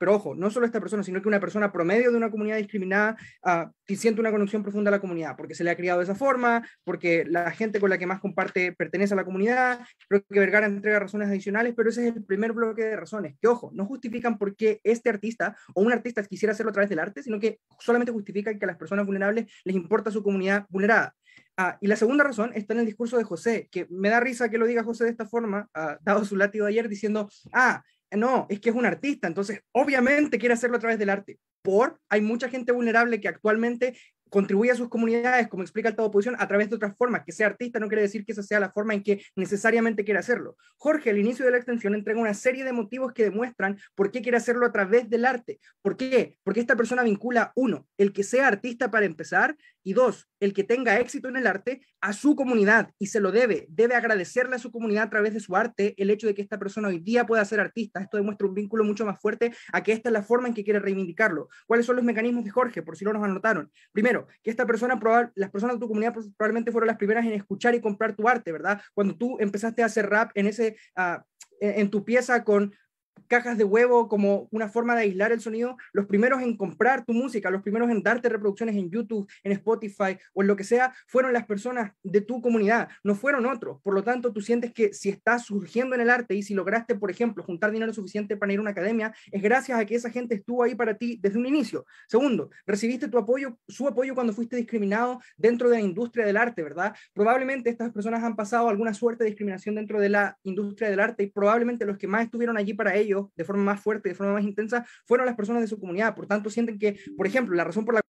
pero ojo, no solo esta persona, sino que una persona promedio de una comunidad discriminada uh, que siente una conexión profunda a la comunidad, porque se le ha criado de esa forma, porque la gente con la que más comparte pertenece a la comunidad. Creo que Vergara entrega razones adicionales, pero ese es el primer bloque de razones, que ojo, no justifican por qué este artista o un artista quisiera hacerlo a través del arte, sino que solamente justifican que a las personas vulnerables les importa su comunidad vulnerada. Ah, y la segunda razón está en el discurso de José, que me da risa que lo diga José de esta forma, ah, dado su látigo de ayer, diciendo, ah, no, es que es un artista, entonces obviamente quiere hacerlo a través del arte. Por, hay mucha gente vulnerable que actualmente contribuye a sus comunidades, como explica Alta Oposición, a través de otras formas. Que sea artista no quiere decir que esa sea la forma en que necesariamente quiere hacerlo. Jorge, al inicio de la extensión, entrega una serie de motivos que demuestran por qué quiere hacerlo a través del arte. ¿Por qué? Porque esta persona vincula, uno, el que sea artista para empezar, y dos, el que tenga éxito en el arte a su comunidad, y se lo debe, debe agradecerle a su comunidad a través de su arte el hecho de que esta persona hoy día pueda ser artista. Esto demuestra un vínculo mucho más fuerte a que esta es la forma en que quiere reivindicarlo. ¿Cuáles son los mecanismos de Jorge? Por si no nos anotaron. Primero, que esta persona, probable, las personas de tu comunidad probablemente fueron las primeras en escuchar y comprar tu arte, ¿verdad? Cuando tú empezaste a hacer rap en, ese, uh, en tu pieza con cajas de huevo como una forma de aislar el sonido, los primeros en comprar tu música, los primeros en darte reproducciones en YouTube, en Spotify o en lo que sea, fueron las personas de tu comunidad, no fueron otros. Por lo tanto, tú sientes que si estás surgiendo en el arte y si lograste, por ejemplo, juntar dinero suficiente para ir a una academia, es gracias a que esa gente estuvo ahí para ti desde un inicio. Segundo, recibiste tu apoyo, su apoyo cuando fuiste discriminado dentro de la industria del arte, ¿verdad? Probablemente estas personas han pasado alguna suerte de discriminación dentro de la industria del arte y probablemente los que más estuvieron allí para ellos de forma más fuerte, de forma más intensa, fueron las personas de su comunidad. Por tanto, sienten que, por ejemplo, la razón por la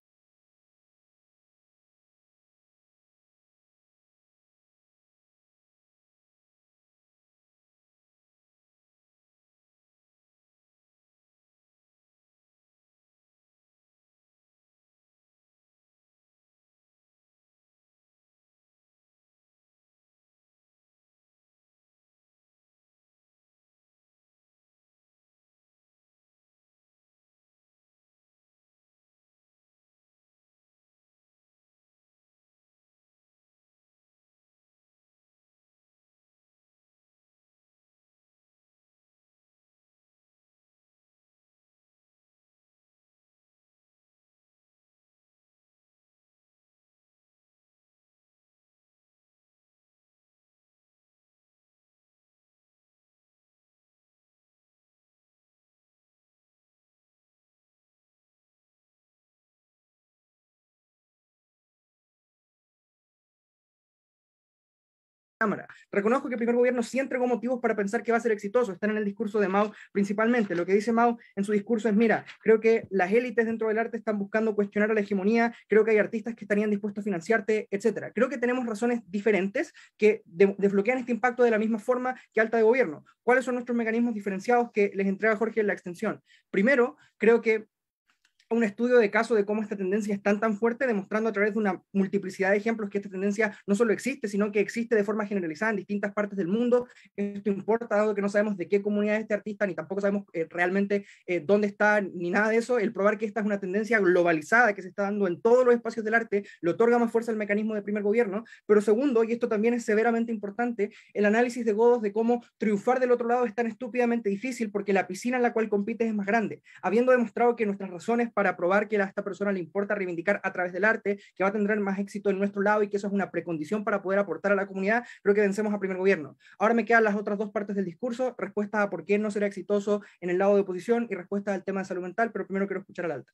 Cámara. Reconozco que el primer gobierno sí entregó motivos para pensar que va a ser exitoso, están en el discurso de Mao principalmente. Lo que dice Mao en su discurso es, mira, creo que las élites dentro del arte están buscando cuestionar a la hegemonía, creo que hay artistas que estarían dispuestos a financiarte, etcétera. Creo que tenemos razones diferentes que de desbloquean este impacto de la misma forma que Alta de Gobierno. ¿Cuáles son nuestros mecanismos diferenciados que les entrega Jorge en la extensión? Primero, creo que un estudio de caso de cómo esta tendencia es tan tan fuerte, demostrando a través de una multiplicidad de ejemplos que esta tendencia no solo existe, sino que existe de forma generalizada en distintas partes del mundo. Esto importa, dado que no sabemos de qué comunidad es este artista, ni tampoco sabemos eh, realmente eh, dónde está, ni nada de eso. El probar que esta es una tendencia globalizada que se está dando en todos los espacios del arte, le otorga más fuerza al mecanismo de primer gobierno. Pero segundo, y esto también es severamente importante, el análisis de Godos de cómo triunfar del otro lado es tan estúpidamente difícil porque la piscina en la cual compites es más grande. Habiendo demostrado que nuestras razones para probar que a esta persona le importa reivindicar a través del arte, que va a tener más éxito en nuestro lado y que eso es una precondición para poder aportar a la comunidad, creo que vencemos a primer gobierno. Ahora me quedan las otras dos partes del discurso, respuesta a por qué no será exitoso en el lado de oposición y respuesta al tema de salud mental, pero primero quiero escuchar al Alta.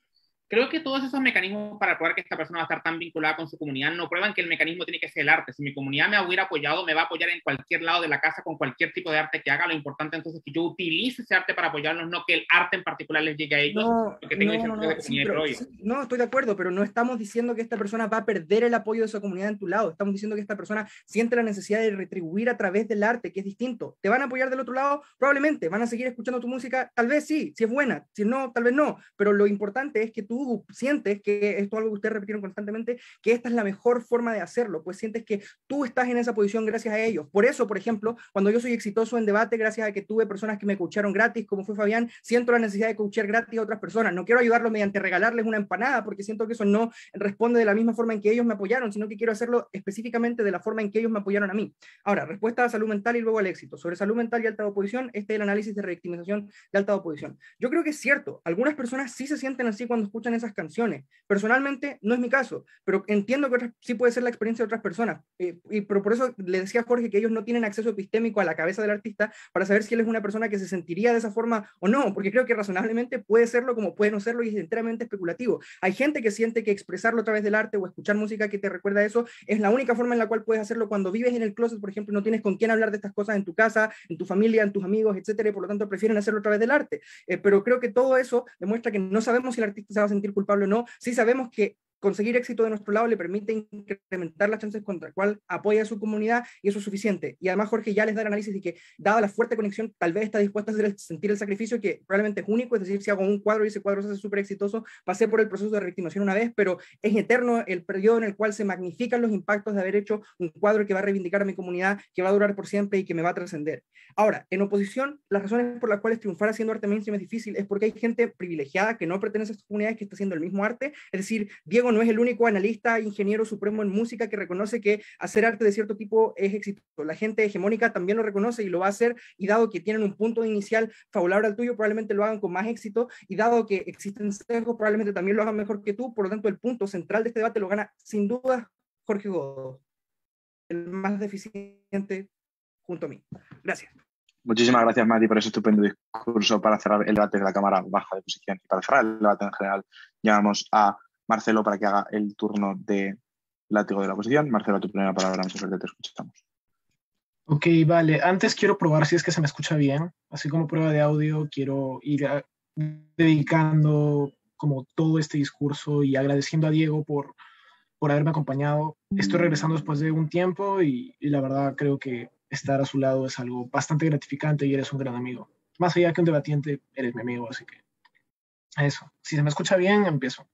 Creo que todos esos mecanismos para probar que esta persona va a estar tan vinculada con su comunidad no prueban que el mecanismo tiene que ser el arte. Si mi comunidad me hubiera apoyado, me va a apoyar en cualquier lado de la casa con cualquier tipo de arte que haga. Lo importante entonces es que yo utilice ese arte para apoyarlos, no que el arte en particular les llegue a ellos. No, porque tengo no, no, no, de sí, pero, sí, no, estoy de acuerdo, pero no estamos diciendo que esta persona va a perder el apoyo de su comunidad en tu lado. Estamos diciendo que esta persona siente la necesidad de retribuir a través del arte, que es distinto. ¿Te van a apoyar del otro lado? Probablemente. ¿Van a seguir escuchando tu música? Tal vez sí, si es buena. Si no, tal vez no. Pero lo importante es que tú tú sientes que, esto es algo que ustedes repitieron constantemente, que esta es la mejor forma de hacerlo, pues sientes que tú estás en esa posición gracias a ellos. Por eso, por ejemplo, cuando yo soy exitoso en debate, gracias a que tuve personas que me coacharon gratis, como fue Fabián, siento la necesidad de coachar gratis a otras personas. No quiero ayudarlos mediante regalarles una empanada, porque siento que eso no responde de la misma forma en que ellos me apoyaron, sino que quiero hacerlo específicamente de la forma en que ellos me apoyaron a mí. Ahora, respuesta a salud mental y luego al éxito. Sobre salud mental y alta oposición, este es el análisis de revictimización de alta oposición. Yo creo que es cierto, algunas personas sí se sienten así cuando escuchan esas canciones. Personalmente, no es mi caso, pero entiendo que otras, sí puede ser la experiencia de otras personas. Eh, y pero por eso le decía a Jorge que ellos no tienen acceso epistémico a la cabeza del artista para saber si él es una persona que se sentiría de esa forma o no, porque creo que razonablemente puede serlo como puede no serlo y es enteramente especulativo. Hay gente que siente que expresarlo a través del arte o escuchar música que te recuerda a eso es la única forma en la cual puedes hacerlo cuando vives en el closet, por ejemplo, no tienes con quién hablar de estas cosas en tu casa, en tu familia, en tus amigos, etcétera, y por lo tanto prefieren hacerlo a través del arte. Eh, pero creo que todo eso demuestra que no sabemos si el artista se va a sentir culpable o no, sí sabemos que conseguir éxito de nuestro lado le permite incrementar las chances contra el cual apoya a su comunidad y eso es suficiente. Y además Jorge ya les da el análisis de que, dada la fuerte conexión, tal vez está dispuesta a hacer el, sentir el sacrificio que probablemente es único, es decir, si hago un cuadro y ese cuadro se hace súper exitoso, pasé por el proceso de revictimización una vez, pero es eterno el periodo en el cual se magnifican los impactos de haber hecho un cuadro que va a reivindicar a mi comunidad, que va a durar por siempre y que me va a trascender. Ahora, en oposición, las razones por las cuales triunfar haciendo arte mainstream es difícil es porque hay gente privilegiada que no pertenece a estas comunidades que está haciendo el mismo arte, es decir, Diego no es el único analista ingeniero supremo en música que reconoce que hacer arte de cierto tipo es exitoso. La gente hegemónica también lo reconoce y lo va a hacer, y dado que tienen un punto inicial favorable al tuyo, probablemente lo hagan con más éxito, y dado que existen sesgos, probablemente también lo hagan mejor que tú. Por lo tanto, el punto central de este debate lo gana sin duda Jorge Godó, el más deficiente junto a mí. Gracias. Muchísimas gracias, Mati, por ese estupendo discurso para cerrar el debate de la Cámara Baja de Posición. Y para cerrar el debate en general, llamamos a Marcelo para que haga el turno de látigo de la oposición. Marcelo, tu primera palabra, muchas gracias, te escuchamos. Ok, vale. Antes quiero probar si es que se me escucha bien. Así como prueba de audio, quiero ir a, dedicando como todo este discurso y agradeciendo a Diego por, por haberme acompañado. Estoy regresando después de un tiempo y, y la verdad creo que estar a su lado es algo bastante gratificante y eres un gran amigo. Más allá que un debatiente, eres mi amigo, así que eso. Si se me escucha bien, empiezo.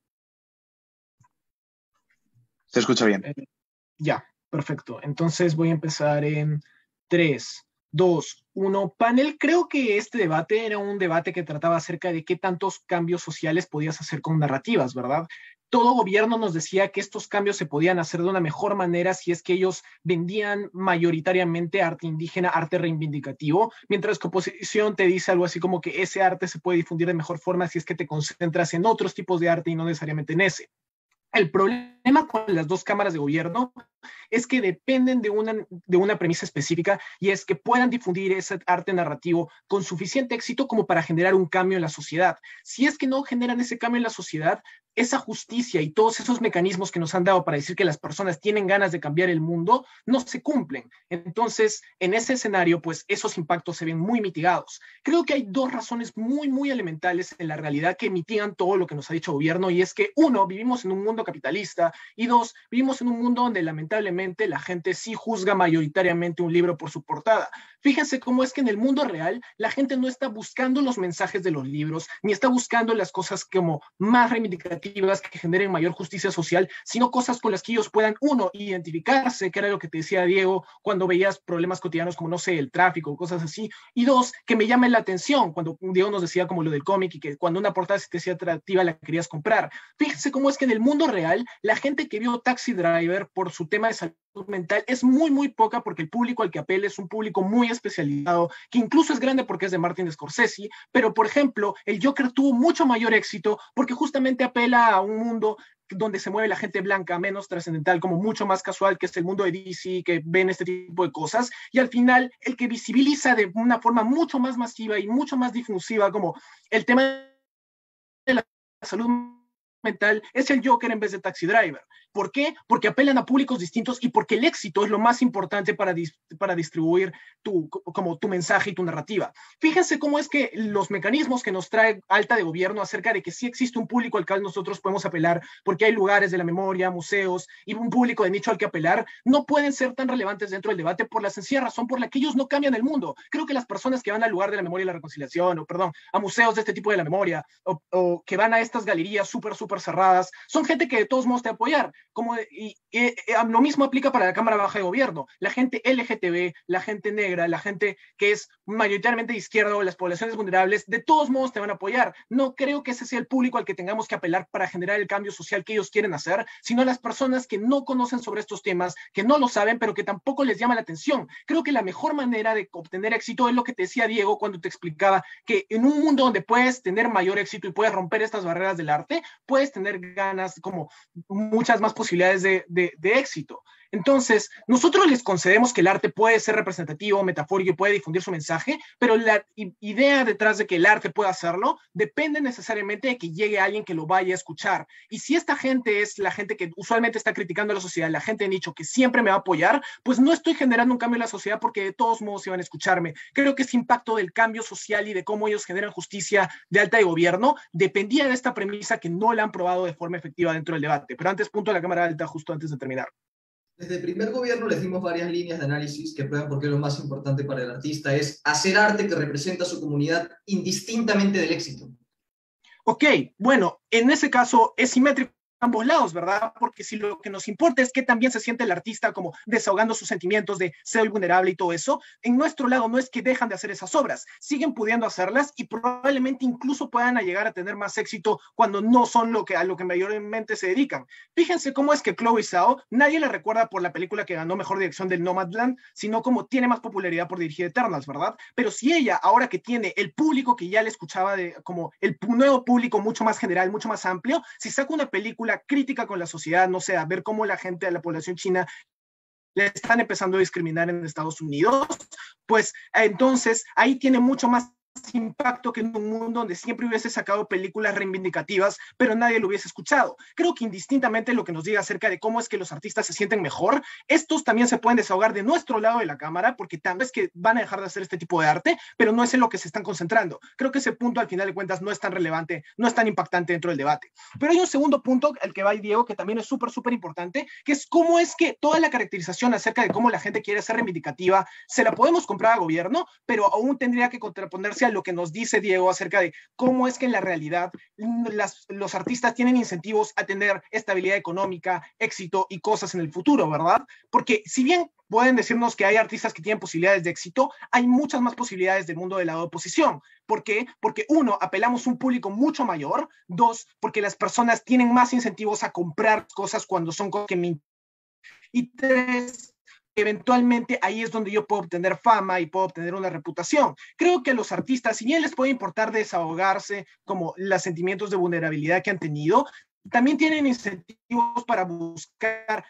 Se escucha bien. Eh, ya, perfecto. Entonces voy a empezar en tres, dos, uno. Panel, creo que este debate era un debate que trataba acerca de qué tantos cambios sociales podías hacer con narrativas, ¿verdad? Todo gobierno nos decía que estos cambios se podían hacer de una mejor manera si es que ellos vendían mayoritariamente arte indígena, arte reivindicativo, mientras que oposición te dice algo así como que ese arte se puede difundir de mejor forma si es que te concentras en otros tipos de arte y no necesariamente en ese. El problema con las dos cámaras de gobierno es que dependen de una, de una premisa específica, y es que puedan difundir ese arte narrativo con suficiente éxito como para generar un cambio en la sociedad. Si es que no generan ese cambio en la sociedad, esa justicia y todos esos mecanismos que nos han dado para decir que las personas tienen ganas de cambiar el mundo no se cumplen. Entonces, en ese escenario, pues esos impactos se ven muy mitigados. Creo que hay dos razones muy, muy elementales en la realidad que mitigan todo lo que nos ha dicho el gobierno, y es que, uno, vivimos en un mundo capitalista, y dos, vivimos en un mundo donde lamentablemente la gente sí juzga mayoritariamente un libro por su portada. Fíjense cómo es que en el mundo real la gente no está buscando los mensajes de los libros, ni está buscando las cosas como más reivindicativas que generen mayor justicia social, sino cosas con las que ellos puedan, uno, identificarse, que era lo que te decía Diego cuando veías problemas cotidianos como, no sé, el tráfico, cosas así, y dos, que me llamen la atención, cuando Diego nos decía como lo del cómic y que cuando una portada se te hacía atractiva la querías comprar. Fíjense cómo es que en el mundo real la gente que vio Taxi Driver por su tema de salud mental es muy, muy poca, porque el público al que apela es un público muy especializado, que incluso es grande porque es de Martin Scorsese, pero por ejemplo, el Joker tuvo mucho mayor éxito porque justamente apela a un mundo donde se mueve la gente blanca, menos trascendental, como mucho más casual, que es el mundo de D C, que ven este tipo de cosas, y al final el que visibiliza de una forma mucho más masiva y mucho más difusiva como el tema de la salud mental es el Joker en vez de Taxi Driver. ¿Por qué? Porque apelan a públicos distintos y porque el éxito es lo más importante para, dis para distribuir tu, como tu mensaje y tu narrativa. Fíjense cómo es que los mecanismos que nos trae Alta de Gobierno acerca de que sí existe un público al cual nosotros podemos apelar, porque hay lugares de la memoria, museos y un público de nicho al que apelar, no pueden ser tan relevantes dentro del debate por la sencilla razón por la que ellos no cambian el mundo. Creo que las personas que van al lugar de la memoria y la reconciliación, o perdón, a museos de este tipo de la memoria, o, o que van a estas galerías súper, súper súper cerradas, son gente que de todos modos te va a apoyar. Como, y, y, y, lo mismo aplica para la Cámara Baja de Gobierno. La gente L G T B, la gente negra, la gente que es mayoritariamente de izquierda o las poblaciones vulnerables, de todos modos te van a apoyar. No creo que ese sea el público al que tengamos que apelar para generar el cambio social que ellos quieren hacer, sino las personas que no conocen sobre estos temas, que no lo saben, pero que tampoco les llama la atención. Creo que la mejor manera de obtener éxito es lo que te decía Diego cuando te explicaba que en un mundo donde puedes tener mayor éxito y puedes romper estas barreras del arte, puedes tener ganas, como muchas más posibilidades de, de, de éxito. Entonces, nosotros les concedemos que el arte puede ser representativo, metafórico y puede difundir su mensaje, pero la idea detrás de que el arte pueda hacerlo depende necesariamente de que llegue alguien que lo vaya a escuchar. Y si esta gente es la gente que usualmente está criticando a la sociedad, la gente de nicho que siempre me va a apoyar, pues no estoy generando un cambio en la sociedad porque de todos modos iban a escucharme. Creo que ese impacto del cambio social y de cómo ellos generan justicia de alta de gobierno dependía de esta premisa que no la han probado de forma efectiva dentro del debate. Pero antes, punto de la Cámara Alta, justo antes de terminar. Desde el primer gobierno les dimos varias líneas de análisis que prueban por qué lo más importante para el artista es hacer arte que representa a su comunidad indistintamente del éxito. Ok, bueno, en ese caso es simétrico a ambos lados, ¿verdad? Porque si lo que nos importa es que también se siente el artista como desahogando sus sentimientos de soy vulnerable y todo eso, en nuestro lado no es que dejan de hacer esas obras, siguen pudiendo hacerlas y probablemente incluso puedan llegar a tener más éxito cuando no son lo que, a lo que mayormente se dedican. Fíjense cómo es que Chloe Zhao, nadie la recuerda por la película que ganó mejor dirección del Nomadland, sino como tiene más popularidad por dirigir Eternals, ¿verdad? Pero si ella, ahora que tiene el público que ya le escuchaba, de, como el nuevo público mucho más general, mucho más amplio, si saca una película crítica con la sociedad, no sé, a ver cómo la gente de la población china le están empezando a discriminar en Estados Unidos, pues entonces ahí tiene mucho más impacto que en un mundo donde siempre hubiese sacado películas reivindicativas, pero nadie lo hubiese escuchado. Creo que indistintamente lo que nos diga acerca de cómo es que los artistas se sienten mejor, estos también se pueden desahogar de nuestro lado de la cámara, porque tal vez que van a dejar de hacer este tipo de arte, pero no es en lo que se están concentrando. Creo que ese punto al final de cuentas no es tan relevante, no es tan impactante dentro del debate. Pero hay un segundo punto, el que va Diego, que también es súper, súper importante, que es cómo es que toda la caracterización acerca de cómo la gente quiere ser reivindicativa, se la podemos comprar al gobierno, pero aún tendría que contraponerse a lo que nos dice Diego acerca de cómo es que en la realidad las, los artistas tienen incentivos a tener estabilidad económica, éxito y cosas en el futuro, ¿verdad? Porque si bien pueden decirnos que hay artistas que tienen posibilidades de éxito, hay muchas más posibilidades del mundo de la oposición. ¿Por qué? Porque uno, apelamos a un público mucho mayor, dos, porque las personas tienen más incentivos a comprar cosas cuando son cosas que me... y tres, eventualmente ahí es donde yo puedo obtener fama y puedo obtener una reputación. Creo que a los artistas, si bien les puede importar desahogarse como los sentimientos de vulnerabilidad que han tenido, también tienen incentivos para buscar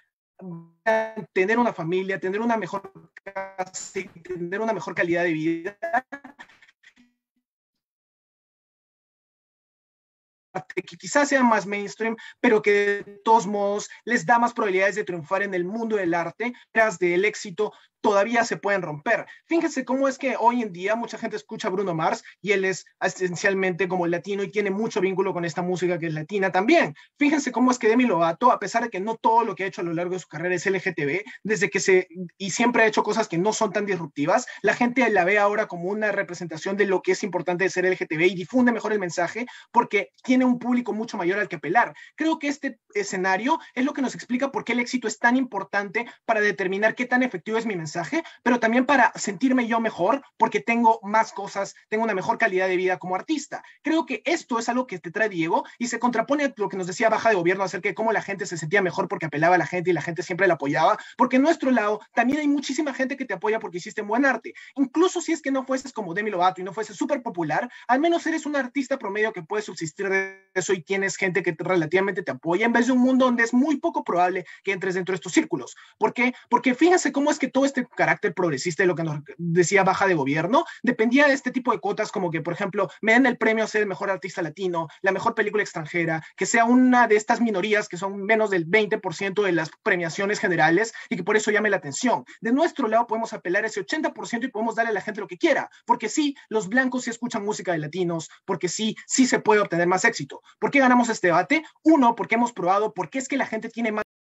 tener una familia, tener una mejor casa, tener una mejor calidad de vida. Que quizás sea más mainstream, pero que de todos modos les da más probabilidades de triunfar en el mundo del arte, tras del éxito todavía se pueden romper. Fíjense cómo es que hoy en día mucha gente escucha a Bruno Mars y él es esencialmente como latino y tiene mucho vínculo con esta música que es latina también. Fíjense cómo es que Demi Lovato, a pesar de que no todo lo que ha hecho a lo largo de su carrera es L G T B, desde que se, y siempre ha hecho cosas que no son tan disruptivas, la gente la ve ahora como una representación de lo que es importante de ser L G T B y difunde mejor el mensaje porque tiene un público mucho mayor al que apelar. Creo que este escenario es lo que nos explica por qué el éxito es tan importante para determinar qué tan efectivo es mi mensaje, pero también para sentirme yo mejor porque tengo más cosas, tengo una mejor calidad de vida como artista. Creo que esto es algo que te trae Diego y se contrapone a lo que nos decía Baja de Gobierno acerca de cómo la gente se sentía mejor porque apelaba a la gente y la gente siempre la apoyaba, porque en nuestro lado también hay muchísima gente que te apoya porque hiciste buen arte. Incluso si es que no fueses como Demi Lovato y no fueses súper popular, al menos eres un artista promedio que puede subsistir de eso y tienes gente que te, relativamente te apoya en vez de un mundo donde es muy poco probable que entres dentro de estos círculos. ¿Por qué? Porque fíjense cómo es que todo este carácter progresista de lo que nos decía Baja de Gobierno dependía de este tipo de cuotas como que, por ejemplo, me den el premio a ser el mejor artista latino, la mejor película extranjera, que sea una de estas minorías que son menos del veinte por ciento de las premiaciones generales y que por eso llame la atención. De nuestro lado podemos apelar a ese ochenta por ciento y podemos darle a la gente lo que quiera, porque sí, los blancos sí escuchan música de latinos, porque sí, sí se puede obtener más éxito. ¿Por qué ganamos este debate? Uno, porque hemos probado por qué es que la gente tiene más